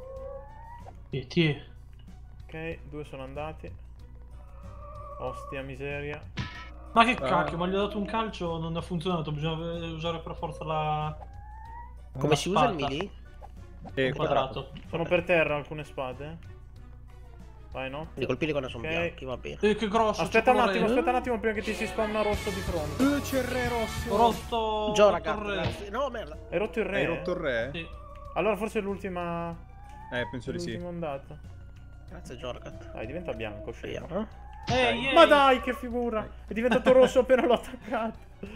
Ti. Ok, 2 sono andati. Ostia miseria. Ma che cacchio, ma gli ho dato un calcio, non ha funzionato, bisogna usare per forza la... Come la si usa il spada. melee? Il quadrato. Sono per terra alcune spade. Vai, no? Devi colpirli quando sono Ok. bianchi, va bene. Che grosso. Aspetta c'è un attimo, quello aspetta un attimo prima che ti si spawna rosso di fronte. C'è il re rosso! Ho rotto... Gio, il ragazzi, re. grazie. No, merda. Hai rotto il re? Hai rotto il re? Sì. Allora forse è l'ultima... Penso di sì. l'ultima ondata. Grazie, Jorgat. Dai, diventa bianco, scemo. Vediamo. Ehi, Ma dai, che figura! È diventato rosso appena l'ho attaccato.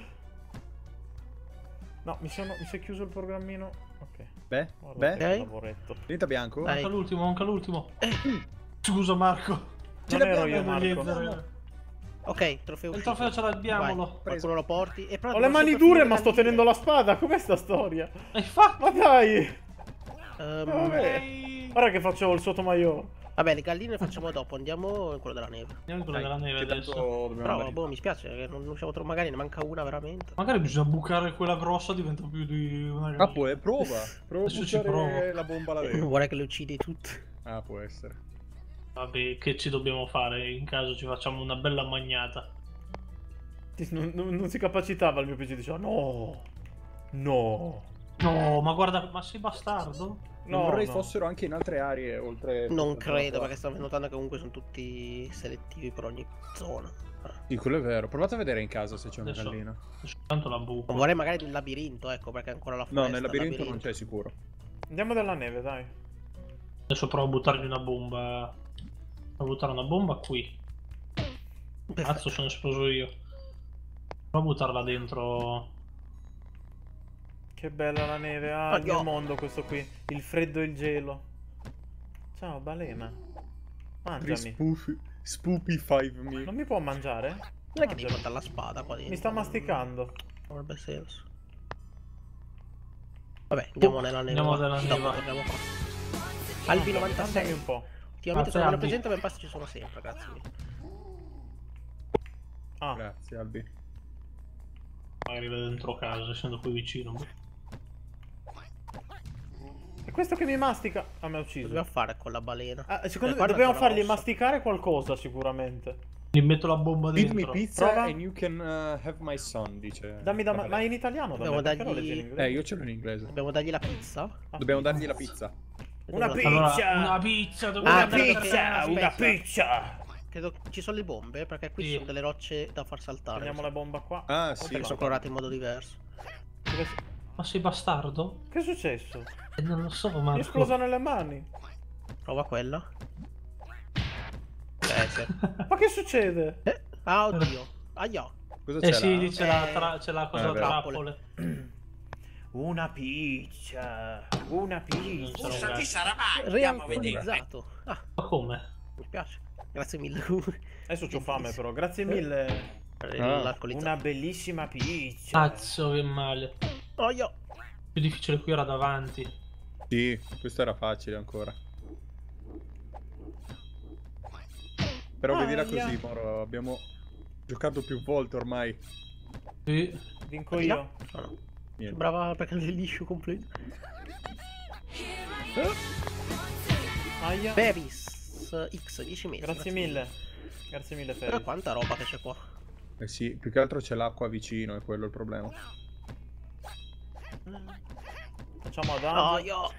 No, mi si è chiuso il programmino. Ok. Beh, Guarda che Ok. lavoretto. diventa bianco? Dai. Manca l'ultimo. Scusa Marco. Non ero io, l'abbiamo, Marco. Marco. Ok, trofeo Il uscito. trofeo ce l'abbiamo. Vai, qualcuno lo porti. E però Ho le devo mani sempre dure, finire ma sto la linea. tenendo la spada. Com'è sta storia? Hai fatto? Ma dai! Vabbè. Ehi. Guarda che faccio il sottomaio. Le galline le facciamo dopo. Andiamo in quello della neve. Andiamo in quello della neve Che adesso. tanto dobbiamo Però, andare. boh, mi spiace che non riusciamo troppo. Magari ne manca una veramente. Magari bisogna bucare quella grossa, diventa più di una Ah, prova a Adesso ci buttare provo. la bomba là Non dentro. vorrei che le uccidi tutte. Ah, può essere. Vabbè, che ci dobbiamo fare in caso ci facciamo una bella magnata. Non si capacitava il mio PC, diceva no. No. No, ma guarda, ma sei bastardo? No, Non vorrei no. fossero anche in altre aree oltre. Non credo, perché stavo notando che comunque sono tutti selettivi per ogni zona. Sì, quello è vero. Provate a vedere in casa se c'è una Adesso- gallina. Adesso tanto la buco. Non vorrei magari nel labirinto, ecco, perché è ancora la foresta. No, nel labirinto non c'è sicuro. Andiamo dalla neve, dai. Adesso provo a buttargli una bomba. Provo a buttare una bomba qui. Cazzo, sono esploso io. Provo a buttarla dentro. Che bella la neve. Ah, il mio mondo questo qui. Il freddo e il gelo. Ciao, balena. Mangiami. Spoopify me. Non mi può mangiare? Non è che devi Mangiami. portare la spada qua dentro. Mi sta masticando. Non avrebbe senso. Vabbè, andiamo nella neve. Andiamo va. nella Dopo neve. torniamo qua. Albi Mangiami 96. un po'. Ultimamente Grazie, sono meno Albi. presente, ma in pasta ci sono sempre, grazie mille. Ah, Grazie, Albi. Magari va dentro casa, essendo qui vicino. è questo che mi mastica. Ah, mi ha Cosa ucciso. dobbiamo fare con la balena? Secondo me Guarda dobbiamo che è una fargli mossa. masticare qualcosa sicuramente. Gli metto la bomba Feed me dentro. pizza Prova. and you can have my son, dice. Dammi da... Vabbè. Ma in italiano Dobbiamo perché lo dargli- leggi in inglese? Io ce l'ho in inglese. Dobbiamo dargli la pizza? Dobbiamo dargli la pizza. Una Dobbiamo- pizza! Allora, una pizza, dobbiamo Ah, andare a pizza, cercare Una Aspetta. pizza! Credo che ci sono le bombe, perché qui Sì. ci sono delle rocce da far saltare. Prendiamo la bomba qua. Ah, sì. Perché sono colorate in modo diverso. Ma sei bastardo? Che è successo? Non lo so, Mi è Marco. esplosa nelle mani. Prova quella. Sì. Ma che succede? Ah, oddio. Aia. Cosa Eh c'era? sì, lì c'è c'è la cosa Eh, da beh. trappole. Una pizza. Una pizza. Non Cosa c'è ti sarà mai? Eh, Andiamo a vedere. Realizzato. Ah, Ma come? mi piace. Grazie mille. Adesso c'ho fame però. Grazie mille. L'alcolizzato. Una bellissima pizza. Cazzo, che male. Aia. Più difficile qui era davanti. Sì, questo era facile ancora. Però vedila così, Moro. Abbiamo giocato più volte ormai. Sì. Vinco io. Ah, no. Niente. Brava perché è liscio completo. Aia. Bevis X 10 mesi. Grazie mille. Grazie mille, Però Ferris. quanta roba che c'è qua. Eh sì, più che altro c'è l'acqua vicino, è quello il problema. Facciamo adagio. Aia.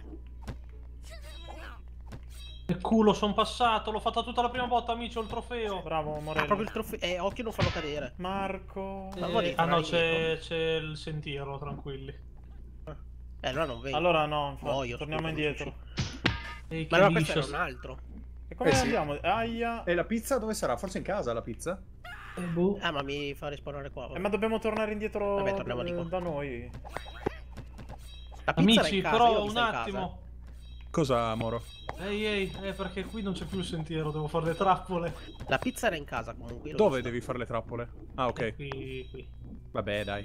Che culo, sono passato. L'ho fatta tutta la prima volta, amici. Ho il trofeo. Bravo, Ah, Morelli. proprio il trofeo. Occhio, non farlo cadere. Marco. Ma vuoi Ah no, tornare c'è il sentiero, tranquilli. Allora non vedo. Allora no, infatti, Muoio, torniamo scusa, indietro. E Ma che no, questo liscio. era un altro. E come sì. andiamo? Aia. E la pizza dove sarà? Forse in casa la pizza? Boh. Ah, ma mi fa rispawnare qua. vabbè. Ma dobbiamo tornare indietro Vabbè, torniamo di qua. da noi. La pizza era Amici, in casa, io però l'ho un vista in casa. attimo. Cosa, Moro? Ehi, perché qui non c'è più il sentiero, devo fare le trappole. La pizza era in casa comunque. io l'ho Dove vista. devi fare le trappole? Ah, ok. Qui. Vabbè, dai.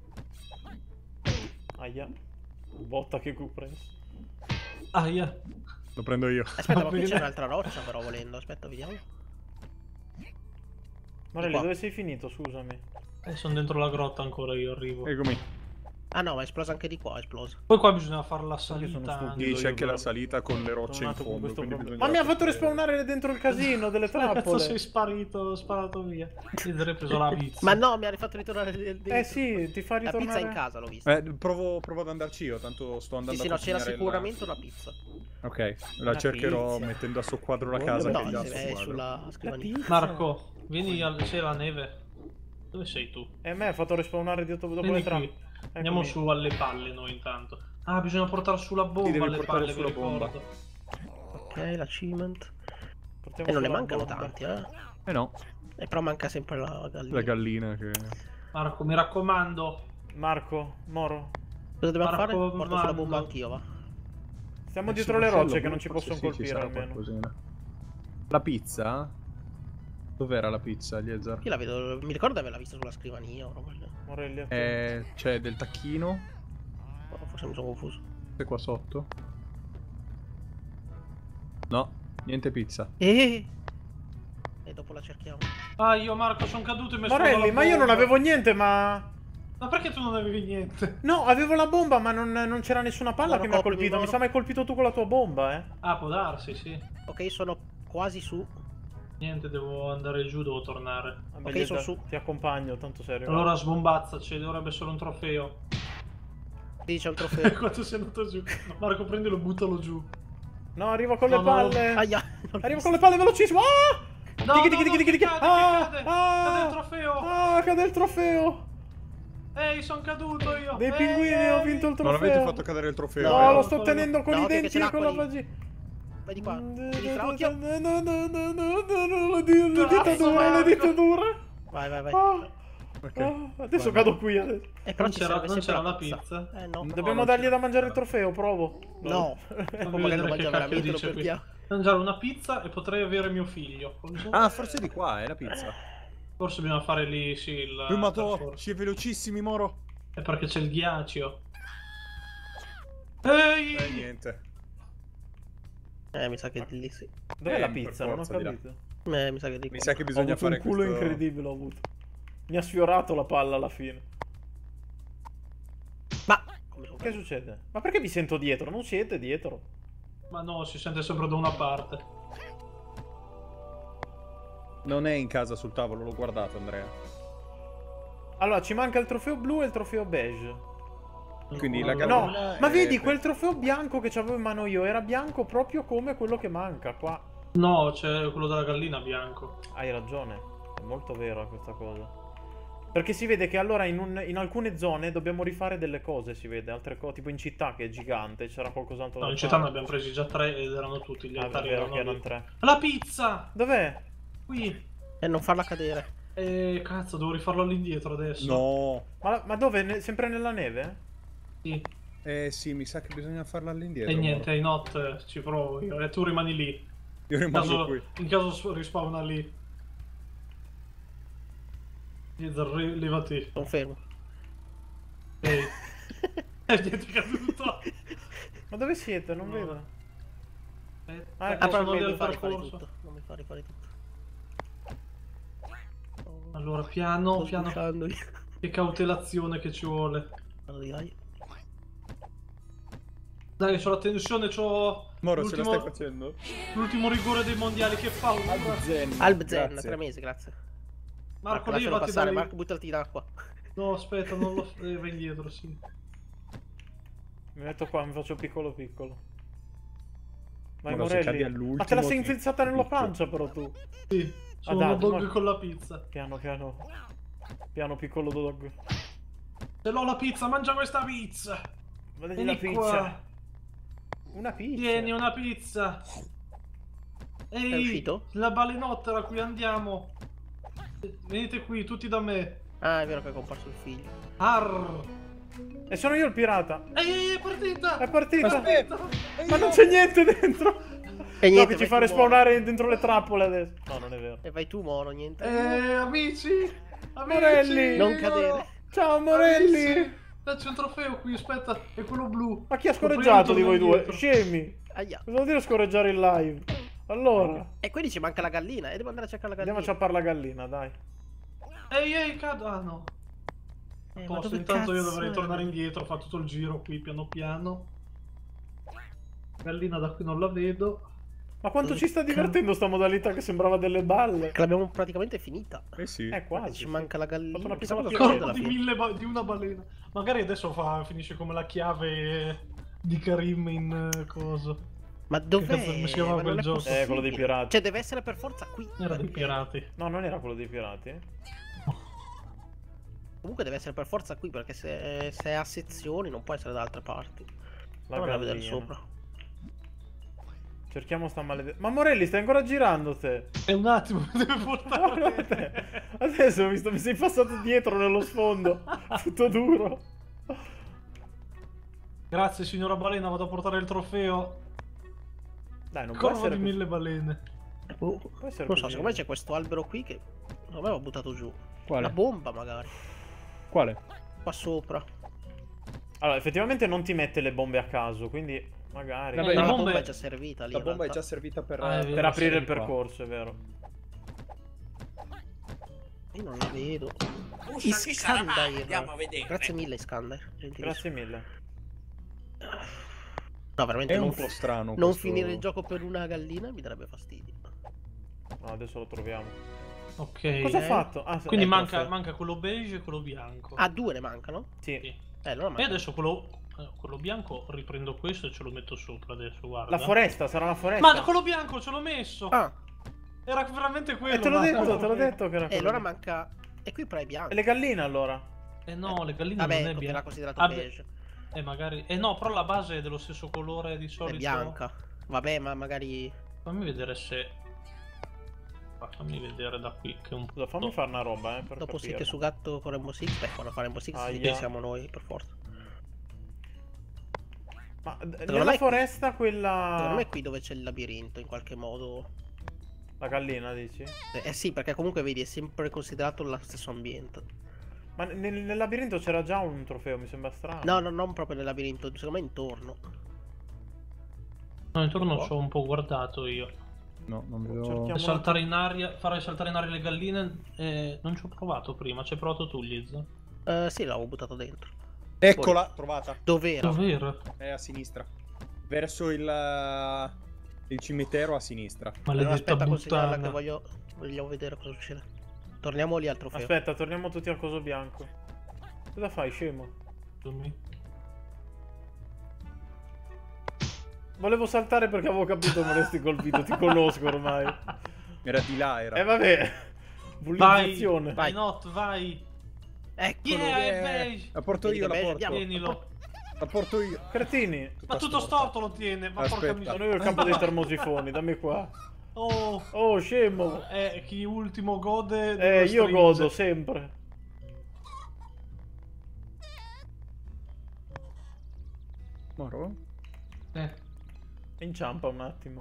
Aia. Botta che ho preso. Aia. Lo prendo io. Aspetta, ma qui bene. c'è un'altra roccia però volendo. Aspetta, vediamo. Morelli, qua. dove sei finito? Scusami. Sono dentro la grotta ancora, io arrivo. Eccomi. Ah no, ma è esplosa anche di qua, è esplosa. Poi qua bisogna fare la sono salita. stupido. Sì, c'è anche la salita con le rocce in Tornato con fondo. questo quindi problema. bisogna Ma mi ha fatto sapere. respawnare dentro il casino delle Cazzo trappole. sei sparito, ho sparato via. Io avrei preso la pizza. Ma no, mi ha rifatto ritornare dentro. Sì, ti fa La ritornare. pizza è in casa, l'ho vista. Provo ad andarci io, tanto sto andando Sì, a no, c'era consegnare sicuramente una pizza. Ok, la Una cercherò pizza. mettendo a soqquadro la casa No, che dà a è soqquadro. sulla scrivania. Marco, vieni c'è la neve. Dove sei tu? E a me ha fatto respawnare dopo Vieni le qui. trappole. Andiamo su alle palle noi intanto. Ah, bisogna portare sulla bomba devi alle portare palle, sulla vi bomba. ricordo. Ok, la cement. Portiamo E non ne sulla mancano bomba. tanti, eh. Eh no, Però manca sempre la gallina. la gallina che... Marco, mi raccomando. Marco, Moro. Cosa dobbiamo fare? Marco, Porto sulla bomba mando. anch'io, va. Stiamo Sul dietro le vascello, rocce che non ci forse possono sì, ci colpire sarà almeno. qualcosina. La pizza? Dov'era la pizza, Eliezer? Io la vedo, mi ricordo di averla vista sulla scrivania o roba del genere. Morelli, C'è del tacchino, Oh, forse mi sono confuso. c'è qua sotto. No, niente pizza. E dopo la cerchiamo. Ah, io Marco sono caduto e mi sono Morelli, ma io non avevo niente, ma... Ma perché tu non avevi niente? No, avevo la bomba, ma non c'era nessuna palla Moro, che mi ha coprimi, colpito. Mi Moro. sa mai colpito tu con la tua bomba, eh. Ah, può darsi, sì. Ok, sono quasi su. Niente, devo andare giù, devo tornare. Vabbè, Ok, Lieta, sono su. ti accompagno, tanto serio. Allora sbombazzaci, dovrebbe essere un trofeo. Sì, c'è un trofeo. Quando sei andato giù. Marco, prendilo e buttalo giù. No, arrivo con No, le no, palle. Aia. Arrivo con le palle velocissimo. Ah! No, Tighi, no, tighi, no, tighi, tighi. cade, Ah, cade. ah. Cade il trofeo. Ah, cade il trofeo. Ehi, sono caduto io. Dei Ehi, pinguini, ehi. ho vinto il Non trofeo. avete fatto cadere il trofeo? No, No, lo sto tenendo con no, i perché denti c'è e con la l'acqua vagina. Vai di qua. Tieni fra occhio. No, le dita dure, le dita dure. Vai, vai, vai. Ah, Ok. adesso cado qui adesso. Però Non ci c'era- serve non sempre c'era la la pizza? No. Dobbiamo non dargli c'è. da mangiare il trofeo, provo. No. Fammi Dopo magari lo vedere che mangia cacchio veramente, lo dice qui. perdiamo. Mangiare una pizza e potrei avere mio figlio. Cosa? Ah, forse di qua, è la pizza. Forse bisogna fare lì, sì, il... Ma to, percorso. ci è velocissimi, Moro. È perché c'è il ghiaccio. Ehi! Niente. Mi sa che di lì sì. Dov'è la per pizza? Non ho forza di là. capito. Mi sa che di Mi qua. sa che Ho bisogna avuto un fare culo questo... incredibile, ho avuto. Mi ha sfiorato la palla alla fine. Ma come sono Che succede? Ma perché vi sento dietro? Non siete dietro? Ma no, si sente sempre da una parte. Non è in casa sul tavolo, l'ho guardato, Andrea. Allora, ci manca il trofeo blu e il trofeo beige. Quindi la Allora- No, gallina ma è- vedi, quel trofeo bianco che avevo in mano io era bianco proprio come quello che manca qua. No, c'è quello della gallina bianco. Hai ragione, è molto vera questa cosa. Perché si vede che allora in alcune zone dobbiamo rifare delle cose, si vede, altre cose, tipo in città che è gigante, c'era qualcos'altro No, da in città fare. ne abbiamo presi già 3 ed erano tutti gli Ah, è altari. vero erano che erano lì. 3. La pizza! Dov'è? Qui! E non farla cadere. Cazzo, devo rifarlo all'indietro adesso. No. Ma dove? Sempre nella neve? Sì. Sì, mi sa che bisogna farla all'indietro. E niente, ai not ci provo io. E tu rimani lì. Io In rimango caso, qui. in caso rispawna lì. Levati. Sono fermo. Ehi. E niente è caduto. Ma dove siete? Non No. vedo. Aspetta, Ah, Ah, ecco, però sono non del mi fa rifare percorso. tutto. Non mi fa rifare tutto. Allora, piano, Sto piano. sbucciando io. Che cautelazione che ci vuole. Guarda di là. Dai, c'ho la tensione, c'ho Moro, ce la l'ultimo stai facendo? l'ultimo rigore dei mondiali, che paura. Albzen, Grazie. 3 mesi, grazie. Marco, lascialo levati da passare, lì. Marco, buttati in acqua. No, aspetta, non lo... vai indietro, sì. Mi metto qua, mi faccio piccolo piccolo. Vai Ora, se cadi Morelli. all'ultimo Ma te la sei ti- infilzata nella ti- pancia però tu. Sì, sono dai, un dog no. con la pizza. Piano piano. Piano piccolo dog. Se l'ho la pizza, mangia questa pizza. Vedete Vieni la pizza. qua. Una pizza. Tieni una pizza. Ehi, È uscito? la balenottera, qui andiamo. Venite qui, tutti da me. Ah, è vero che è comparso il figlio. Arr. E sono io il pirata. Ehi, è partita! È partita. Aspetta! Ma non c'è niente dentro. E No, niente, che ci vai fa tu, respawnare dentro le trappole adesso. No, non è vero. E vai tu, Moro, niente. Amici! Morelli! Non cadere. Ciao Morelli! C'è un trofeo qui, aspetta, è quello blu. Ma chi ha scorreggiato di voi due? Dietro. Scemi! Aia. Cosa vuol dire scorreggiare in live? Allora, E quindi ci manca la gallina. E devo andare a cercare la gallina. andiamo a ciappare la gallina, dai. Ehi, cado. Ah no. Ma Posso, dove intanto io cazzo dovrei è? tornare indietro, ho fatto tutto il giro qui piano piano. Gallina da qui non la vedo. Ma quanto ci sta divertendo sta modalità che sembrava delle balle? Che l'abbiamo praticamente finita. Eh sì. Quasi. Ci manca la gallina. Fatto una Pensavo piccola fosse Corpo alla di fine. di una balena. Magari adesso finisce come la chiave di Karim in coso. Ma dov'è? Che cazzo, come si chiamava Ma non quel è gioco? possibile. Quello dei pirati. Cioè deve essere per forza qui. Era dei perché- pirati. No, non era quello dei pirati. Comunque deve essere per forza qui perché se è a sezioni non può essere da altre parti. La Prova a vedere gallina. sopra. Cerchiamo sta maledetta. Ma Morelli, stai ancora girando te? È un attimo, mi deve Guarda portare. te. Adesso ho visto, mi sei passato dietro nello sfondo. Tutto duro. Grazie signora balena, vado a portare il trofeo. Dai, non può Corvo essere di così. 1000 balene. Oh, Può essere non so, così. secondo me c'è questo albero qui che non avevo buttato giù. Quale? La bomba magari. Quale? Qua sopra. Allora, effettivamente non ti mette le bombe a caso, quindi magari... Vabbè, No, le la bombe- bomba è già servita lì. La in bomba è realtà. già servita per, Ah, è vero. Per aprire il qua. percorso, è vero. Io non la vedo. Bussa, chi sarà mai? Iskander. Andiamo a vedere. Grazie mille, Iskander. Gentilissimo. Grazie mille. No, veramente È non, un po' strano non questo- finire il gioco per una gallina mi darebbe fastidio. No, adesso lo troviamo. Ok. Cosa ho fatto? Ah, Quindi ecco, manca, sì. manca quello beige e quello bianco. Ah, due ne mancano? Sì. Sì. Allora E manca. adesso quello bianco riprendo questo e ce lo metto sopra adesso, guarda. La foresta, sarà la foresta. Ma quello bianco ce l'ho messo! Ah, Era veramente quello. te l'ho ma- detto che era quello allora lì. manca. E qui però è bianco. E le galline allora? Eh no, le galline Vabbè, non è ecco, bianca. era considerato Vabbè, beige. magari... no, però la base è dello stesso colore di È solito. bianca. Vabbè, ma magari. Fammi vedere se... Fammi vedere da qui che è un po'... Scusa, fammi fare una roba, per Dopo sì capire. che su gatto con Rainbow Six. Beh, quando fa Rainbow Six sì Aia. che siamo noi, per forza. Ma me nella qui- foresta quella... Secondo me è qui dove c'è il labirinto, in qualche modo. La gallina, dici? Sì, perché comunque vedi, è sempre considerato lo stesso ambiente. Ma nel labirinto c'era già un trofeo, mi sembra strano. No, no, non proprio nel labirinto, secondo me intorno. No, intorno ci ho un po' guardato io. No, non vedo... Cerchiamo- Saltare in aria, fare saltare in aria le galline, non ci ho provato prima, ci hai provato tu Liz? Sì, l'avevo buttato dentro. Eccola, trovata. Dov'era? Dov'era? È a sinistra. Verso il cimitero a sinistra. Allora, Maledetta aspetta, consigliarla che puttana. vogliamo vedere cosa succede. Torniamo lì al trofeo. Aspetta, torniamo tutti al coso bianco. Cosa fai, scemo? Volevo saltare perché avevo capito che mi avresti colpito, ti conosco ormai. Era di là, era. Vabbè. Vai, Bullizzazione. Vai. Not, vai. Eccolo. Yeah, è beige. La porto Vedi io, che la bello, porto. andiamo. Tienilo. La porto io. Cretini. Ma tutto storto lo tiene, ma porca Aspetta. Sono miseria. io il campo dei termosifoni, dammi qua. Oh, Oh, scemo. chi ultimo gode dello Io stringe. godo sempre. Moro? Inciampa un attimo.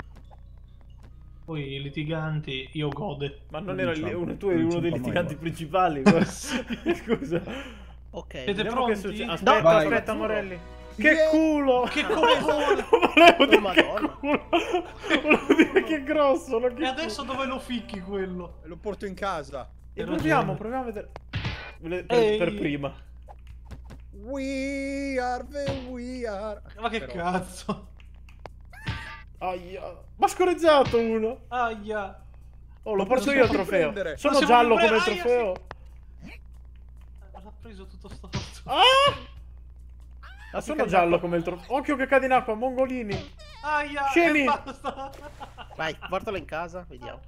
Poi i litiganti, io gode. Ma non Non era inciampa. tu eri Non uno dei inciampa litiganti mai. principali. Scusa. Ok. Siete Vediamo che pronti? succede. Aspetta, Vai. aspetta, Morelli. Che Yeah. culo! Che culo! Volevo dire che Madonna. culo! Volevo dire che grosso! Non che E adesso dove lo ficchi quello? Lo porto in casa. E Hai proviamo, ragione. proviamo a vedere. Ehi. Per prima. We are we are. Ma che Però- cazzo? Aia. Ma scorreggiato uno! Aia. Oh, lo Ma porto non io il si può trofeo. prendere. Sono Non si giallo può come il prendere. trofeo. L'ha preso tutto storto. Ah! Ma sono giallo come il trofeo. Occhio che cade in acqua, mongolini. Aia. Scemi. E basta. Vai, portalo in casa, vediamo.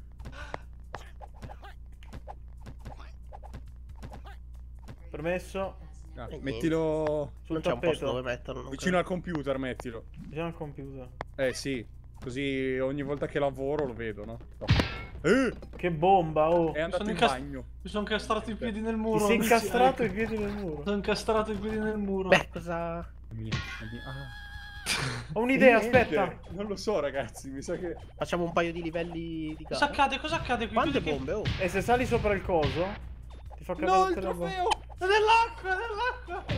Permesso. Ah, niente. mettilo Sul Non c'è un posto tappeto. dove metterlo. non vicino al computer, mettilo. Vicino al computer. Sì. Così ogni volta che lavoro lo vedo, no? Che bomba, oh. È andato Sono in incas- bagno. Mi sono incastrato i piedi nel muro. Ti sei amici. incastrato i piedi nel muro. Mi sono incastrato i piedi nel muro. Beh, cosa... Ho un'idea, Niente, aspetta. Non lo so, ragazzi. Mi sa che. Facciamo un paio di livelli di Cosa gara. accade? Cosa accade qui? Quante Vedi che- bombe, oh? E se sali sopra il coso, ti fa cadere No, il tutte le bombe. trofeo! È nell'acqua, è nell'acqua.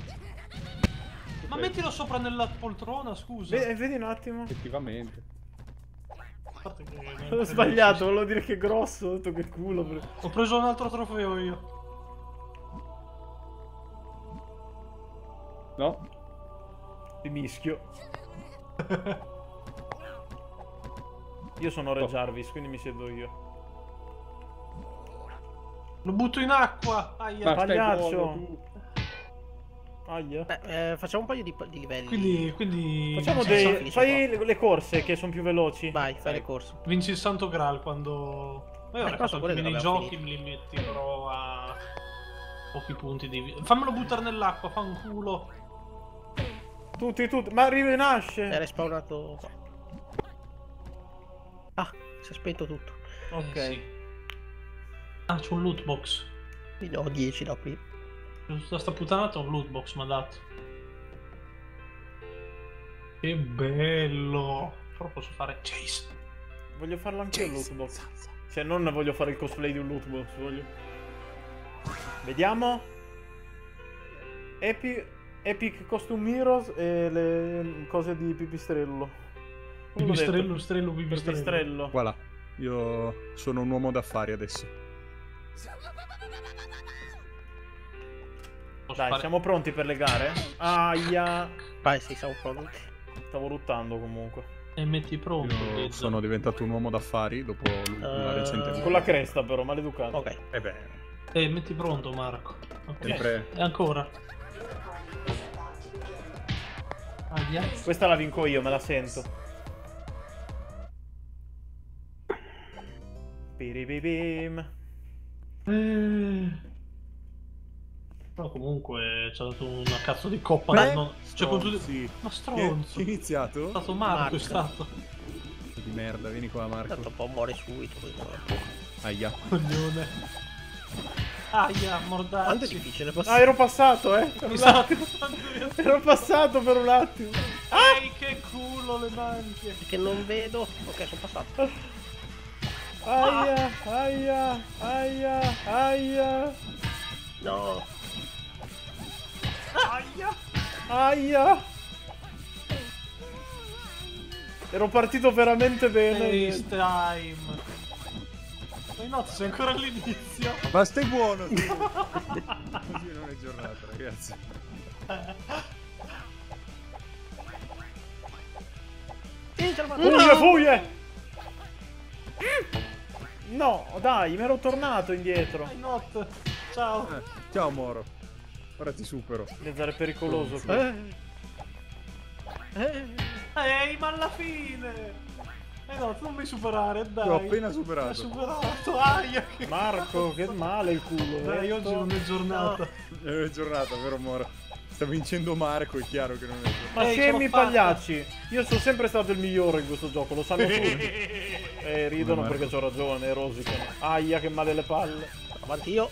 Ma mettilo sopra nella poltrona, scusa. Vedi un attimo. Effettivamente. A parte che non Ho credo sbagliato, ci volevo dire che grosso, ho detto che culo. sia. Ho preso un altro trofeo io. No? Ti mischio. Io sono Re Jarvis, quindi mi siedo io. Lo butto in acqua. Aia. Ma stai Pagliaccio. buono, tu. Aia. Beh, facciamo un paio di livelli. Quindi Facciamo vinci il dei... Fai le corse che sono più veloci. Vai, fai le corse. vinci il Santo Graal quando... Io avrei cosa fatto quelle alcuni l'abbiamo giochi, me li metti però a pochi punti di... Fammelo buttare nell'acqua, fa un culo. Tutti. Ma rinasce. Era spawnato qua. Ah, si è spento tutto. Ok. Sì. Ah, c'è un loot box. Quindi ho 10 da qui. Tutta sta puttanata un loot box mi ha dato. Che bello. Però posso fare chase. Voglio farlo anche il loot box. Cioè, non voglio fare il cosplay di un loot box, voglio... Vediamo. Epic Costume Heroes e le cose di Pipistrello. Non l'ho detto. Pipistrello. Pipistrello. Voilà. Io sono un uomo d'affari adesso. Posso Dai, fare- siamo pronti per le gare? Aia. Vai, sì, siamo pronti. Stavo ruttando comunque. E metti pronto. Io Lezzo. sono diventato un uomo d'affari dopo una recente vita. Con la cresta però, maleducato. Ok. E beh, Metti pronto Marco. Ok. sempre. E ancora. Aia. Questa la vinco io, me la sento. Piribibim. Però comunque ci ha dato una cazzo di coppa. Cioè, con tutti... Sì. Ma Chi stronzo. è iniziato? È stato Marco, Marco. è stato. Di merda, vieni qua Tanto Marco. un po' muore subito. quindi non è- Aia. Coglione. Aia, Quanto è mordacci. difficile Ah, passare? ero passato, per un attimo. Ero passato per un attimo. Ehi, che culo le manche. Che non vedo. Ok, sono passato. Aia. No. Aia. Ero partito veramente bene. Face time. Ma no, sei ancora all'inizio. Ma stai buono tu. Così non è giornata, ragazzi. Sì, ce l'ho fatta. Fuie. No, dai, mi ero tornato indietro. Why not? Ciao. Ciao Moro. Ora ti supero. Lezzare pericoloso. qui. Ehi, ma alla fine. No, tu non mi superare, dai. Ti ho appena Mi hai superato. superato. Aia, che... Marco, che male il culo. Dai, detto. oggi non è giornata. È giornata, vero Moro? Sta vincendo Marco, è chiaro che non è giornata. Ma Ehi, scemi ce l'ho fatta. pagliacci. Io sono sempre stato il migliore in questo gioco, lo sanno tutti. Ridono Come perché c'ho ragione, rosicano. Aia, che male le palle. Avanti io.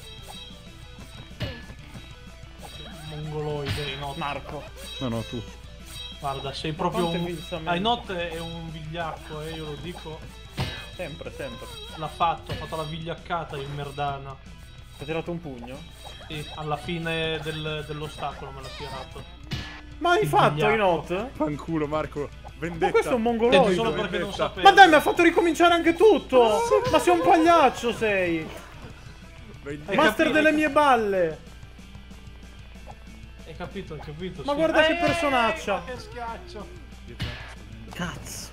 Mongoloide, no. Marco. No, tu. Guarda, sei proprio quante un... vilsamenti. Ainot è un vigliacco, io lo dico. Sempre. L'ha fatto, ha fatto la vigliaccata in merdana. Ti ha tirato un pugno? Sì, alla fine dell'ostacolo me l'ha tirato. Ma hai Il fatto vigliacco. i not? Fanculo Marco. Vendetta. Ma questo è un Senti, mongoloide. solo perché non vendetta. sapevo. Ma dai, mi ha fatto ricominciare anche tutto! Ma sei un pagliaccio, sei! Vendetta. Hai Master capito? delle mie balle! Hai capito, Ma guarda che personaccia. Ma che schiaccio. Cazzo.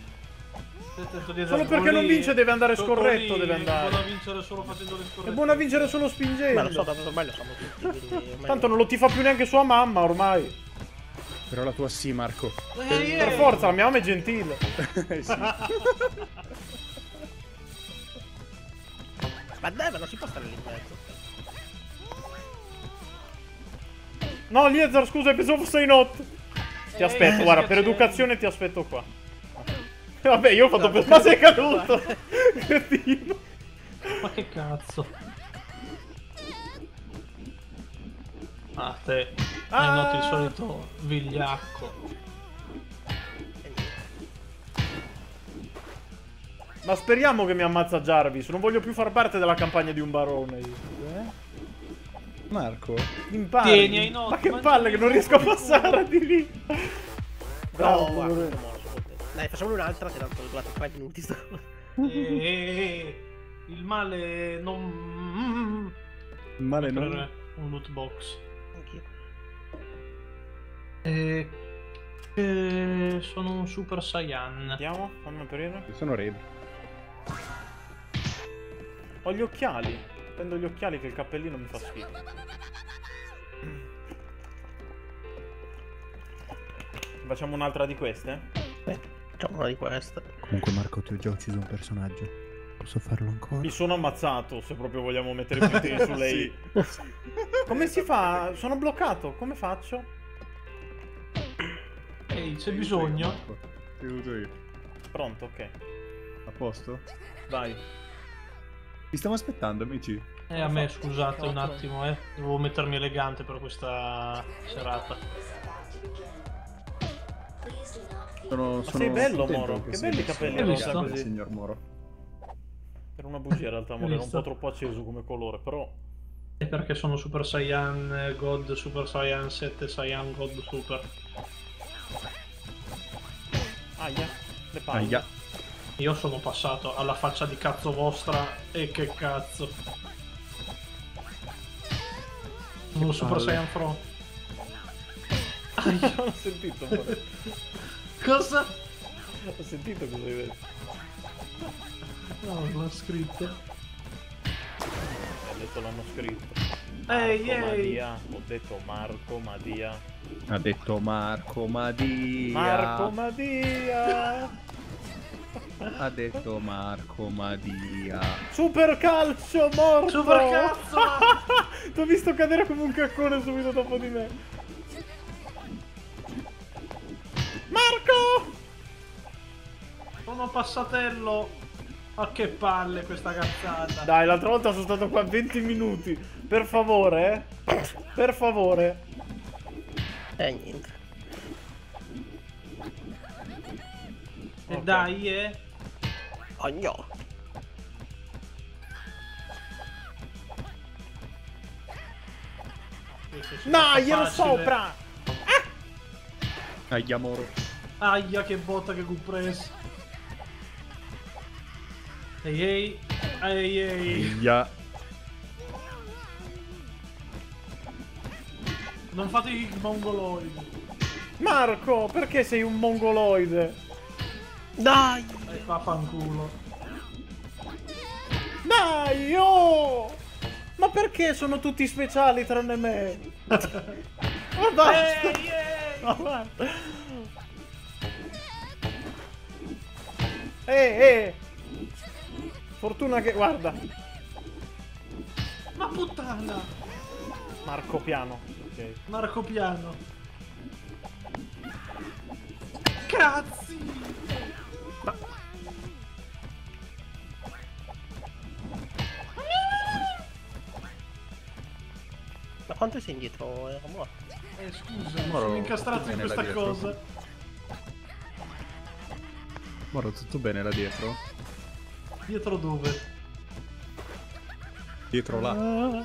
Solo perché non vince deve andare scorretto, deve andare. È buono a vincere solo facendo le scorrette. È buono a vincere solo Ma lo so, spingendo. tanto ormai lo sanno tutti. Quindi ormai... Tanto non lo tifa più neanche sua mamma ormai. Però la tua sì, Marco. Per forza, la mia mamma è gentile. Sì. Ma dai, ma non si può stare lì in mezzo. No, Liezar, scusa, pensavo fosse in not. Ti aspetto, guarda, per schiacciare. educazione ti aspetto qua. Vabbè, io ho fatto per... Ma sei caduto! Cretino. Ma che cazzo? Ah, te. Noti il solito vigliacco. Ma speriamo che mi ammazza Jarvis. Non voglio più far parte della campagna di un barone. Marco? Impari. Tieni ai noti, Ma che mangiami palle che non il riesco a culo. passare di lì. Bravo, No, guarda, pure. sono morto. Dai, facciamo un'altra, che tanto ho durato 3 minuti. Il male non... Male per non... un loot box. Anch'io. Sono un Super Saiyan. Andiamo, fammi aprire. Io sono Red. Ho gli occhiali. Prendo gli occhiali che il cappellino mi fa schifo. Facciamo un'altra di queste? Beh, facciamo una di queste. Comunque Marco, ti ho già ucciso un personaggio. Posso farlo ancora? Mi sono ammazzato, se proprio vogliamo mettere i puntini su lei. Come si fa? Sono bloccato, come faccio? Ehi, c'è bisogno? Ti aiuto io. Pronto, ok. A posto? Vai. Vi stiamo aspettando, amici. A me scusate un attimo, devo mettermi elegante per questa serata. Sono sei bello, contento Moro. che Che sia belli messo capelli rosa elegante, così. signor Moro. Era una bugia in realtà, amore, era un visto? po' troppo acceso come colore, però... È perché sono Super Saiyan God, Super Saiyan 7, Saiyan God Super. Aia, le palle. Aia. Io sono passato alla faccia di cazzo vostra e che cazzo. Sono Super palle. Saiyan Front. Non ho sentito, amore. Cosa? Ho sentito cosa hai detto. No, non l'ho scritto. Adesso l'hanno scritto. Ehi, Marco ehi. Madia. Ho detto Marco Madia. Ha detto Marco Madia. Marco Madia. Ha detto Marco Madia. Super calcio morto. Super cazzo! Ti ho visto cadere come un caccone subito dopo di me. Marco! Sono passatello. Ma che palle questa cazzata. Dai, l'altra volta sono stato qua 20 minuti. Per favore, per favore. Niente. E Ok. dai, Oh no. No, glielo Facile. sopra! Aia, Moro. Aia, che botta che good press. Ehi, ehi. Ehi, ehi. Aia. Non fate i mongoloidi. Marco, perché sei un mongoloide? Dai! Fa fanculo. Dai, oh! Ma perché sono tutti speciali tranne me? Ma basta! Ehi, ehi. Ma guarda. Eh! Fortuna che... guarda. Ma puttana. Marco piano. Ok. Marco Piano. Cazzi. Ma quanto sei indietro? Era morto. Scusa, Moro, sono incastrato tutto in bene là questa dietro? cosa. Moro, tutto bene là dietro? Dietro dove? Dietro là.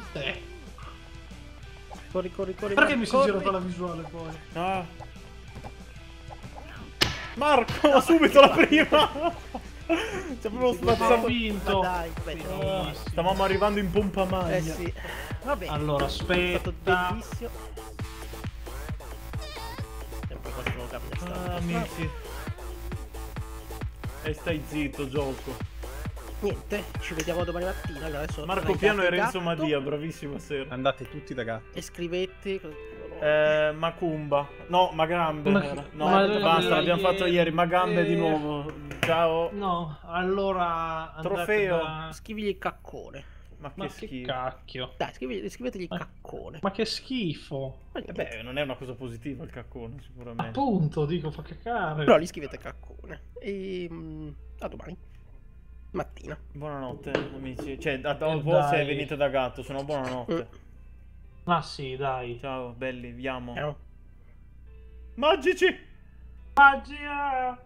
Corri, corri, corri. Perché Marco, mi si gira corri. per la visuale poi? Ah. Marco, subito la prima! Ci avevo Ho spazzato. vinto. Ma dai, vabbè, Benissimo. Stavamo arrivando in pompa magna. Eh sì. Vabbè. Allora, È stato aspetta. bellissimo. E poi qualcuno cambia Ah, strada. amici. E stai zitto, gioco. Niente, ci vediamo domani mattina. Allora adesso Marco dai, Piano e gatto, Renzo gatto, Madia, bravissima sera. Andate tutti da gatto. E scrivete. Macumba. No, Magambe. Ma- era. No, ma- basta, ma- l'abbiamo fatto ieri. Magambe di eh, nuovo. Ciao. No, allora... andate Trofeo. da- Scrivigli il caccone. Ma che Ma che schifo. cacchio. Dai, scrivetegli caccone. Ma che schifo. Beh, non è una cosa positiva il caccone, sicuramente. Appunto, dico, fa cacare. Però gli scrivete caccone. E a domani. Mattina. Buonanotte, amici. Cioè, voi dai. se venite da gatto, sono buonanotte. Ma sì, dai. Ciao, belli, viamo. Ciao. Magici! Magia!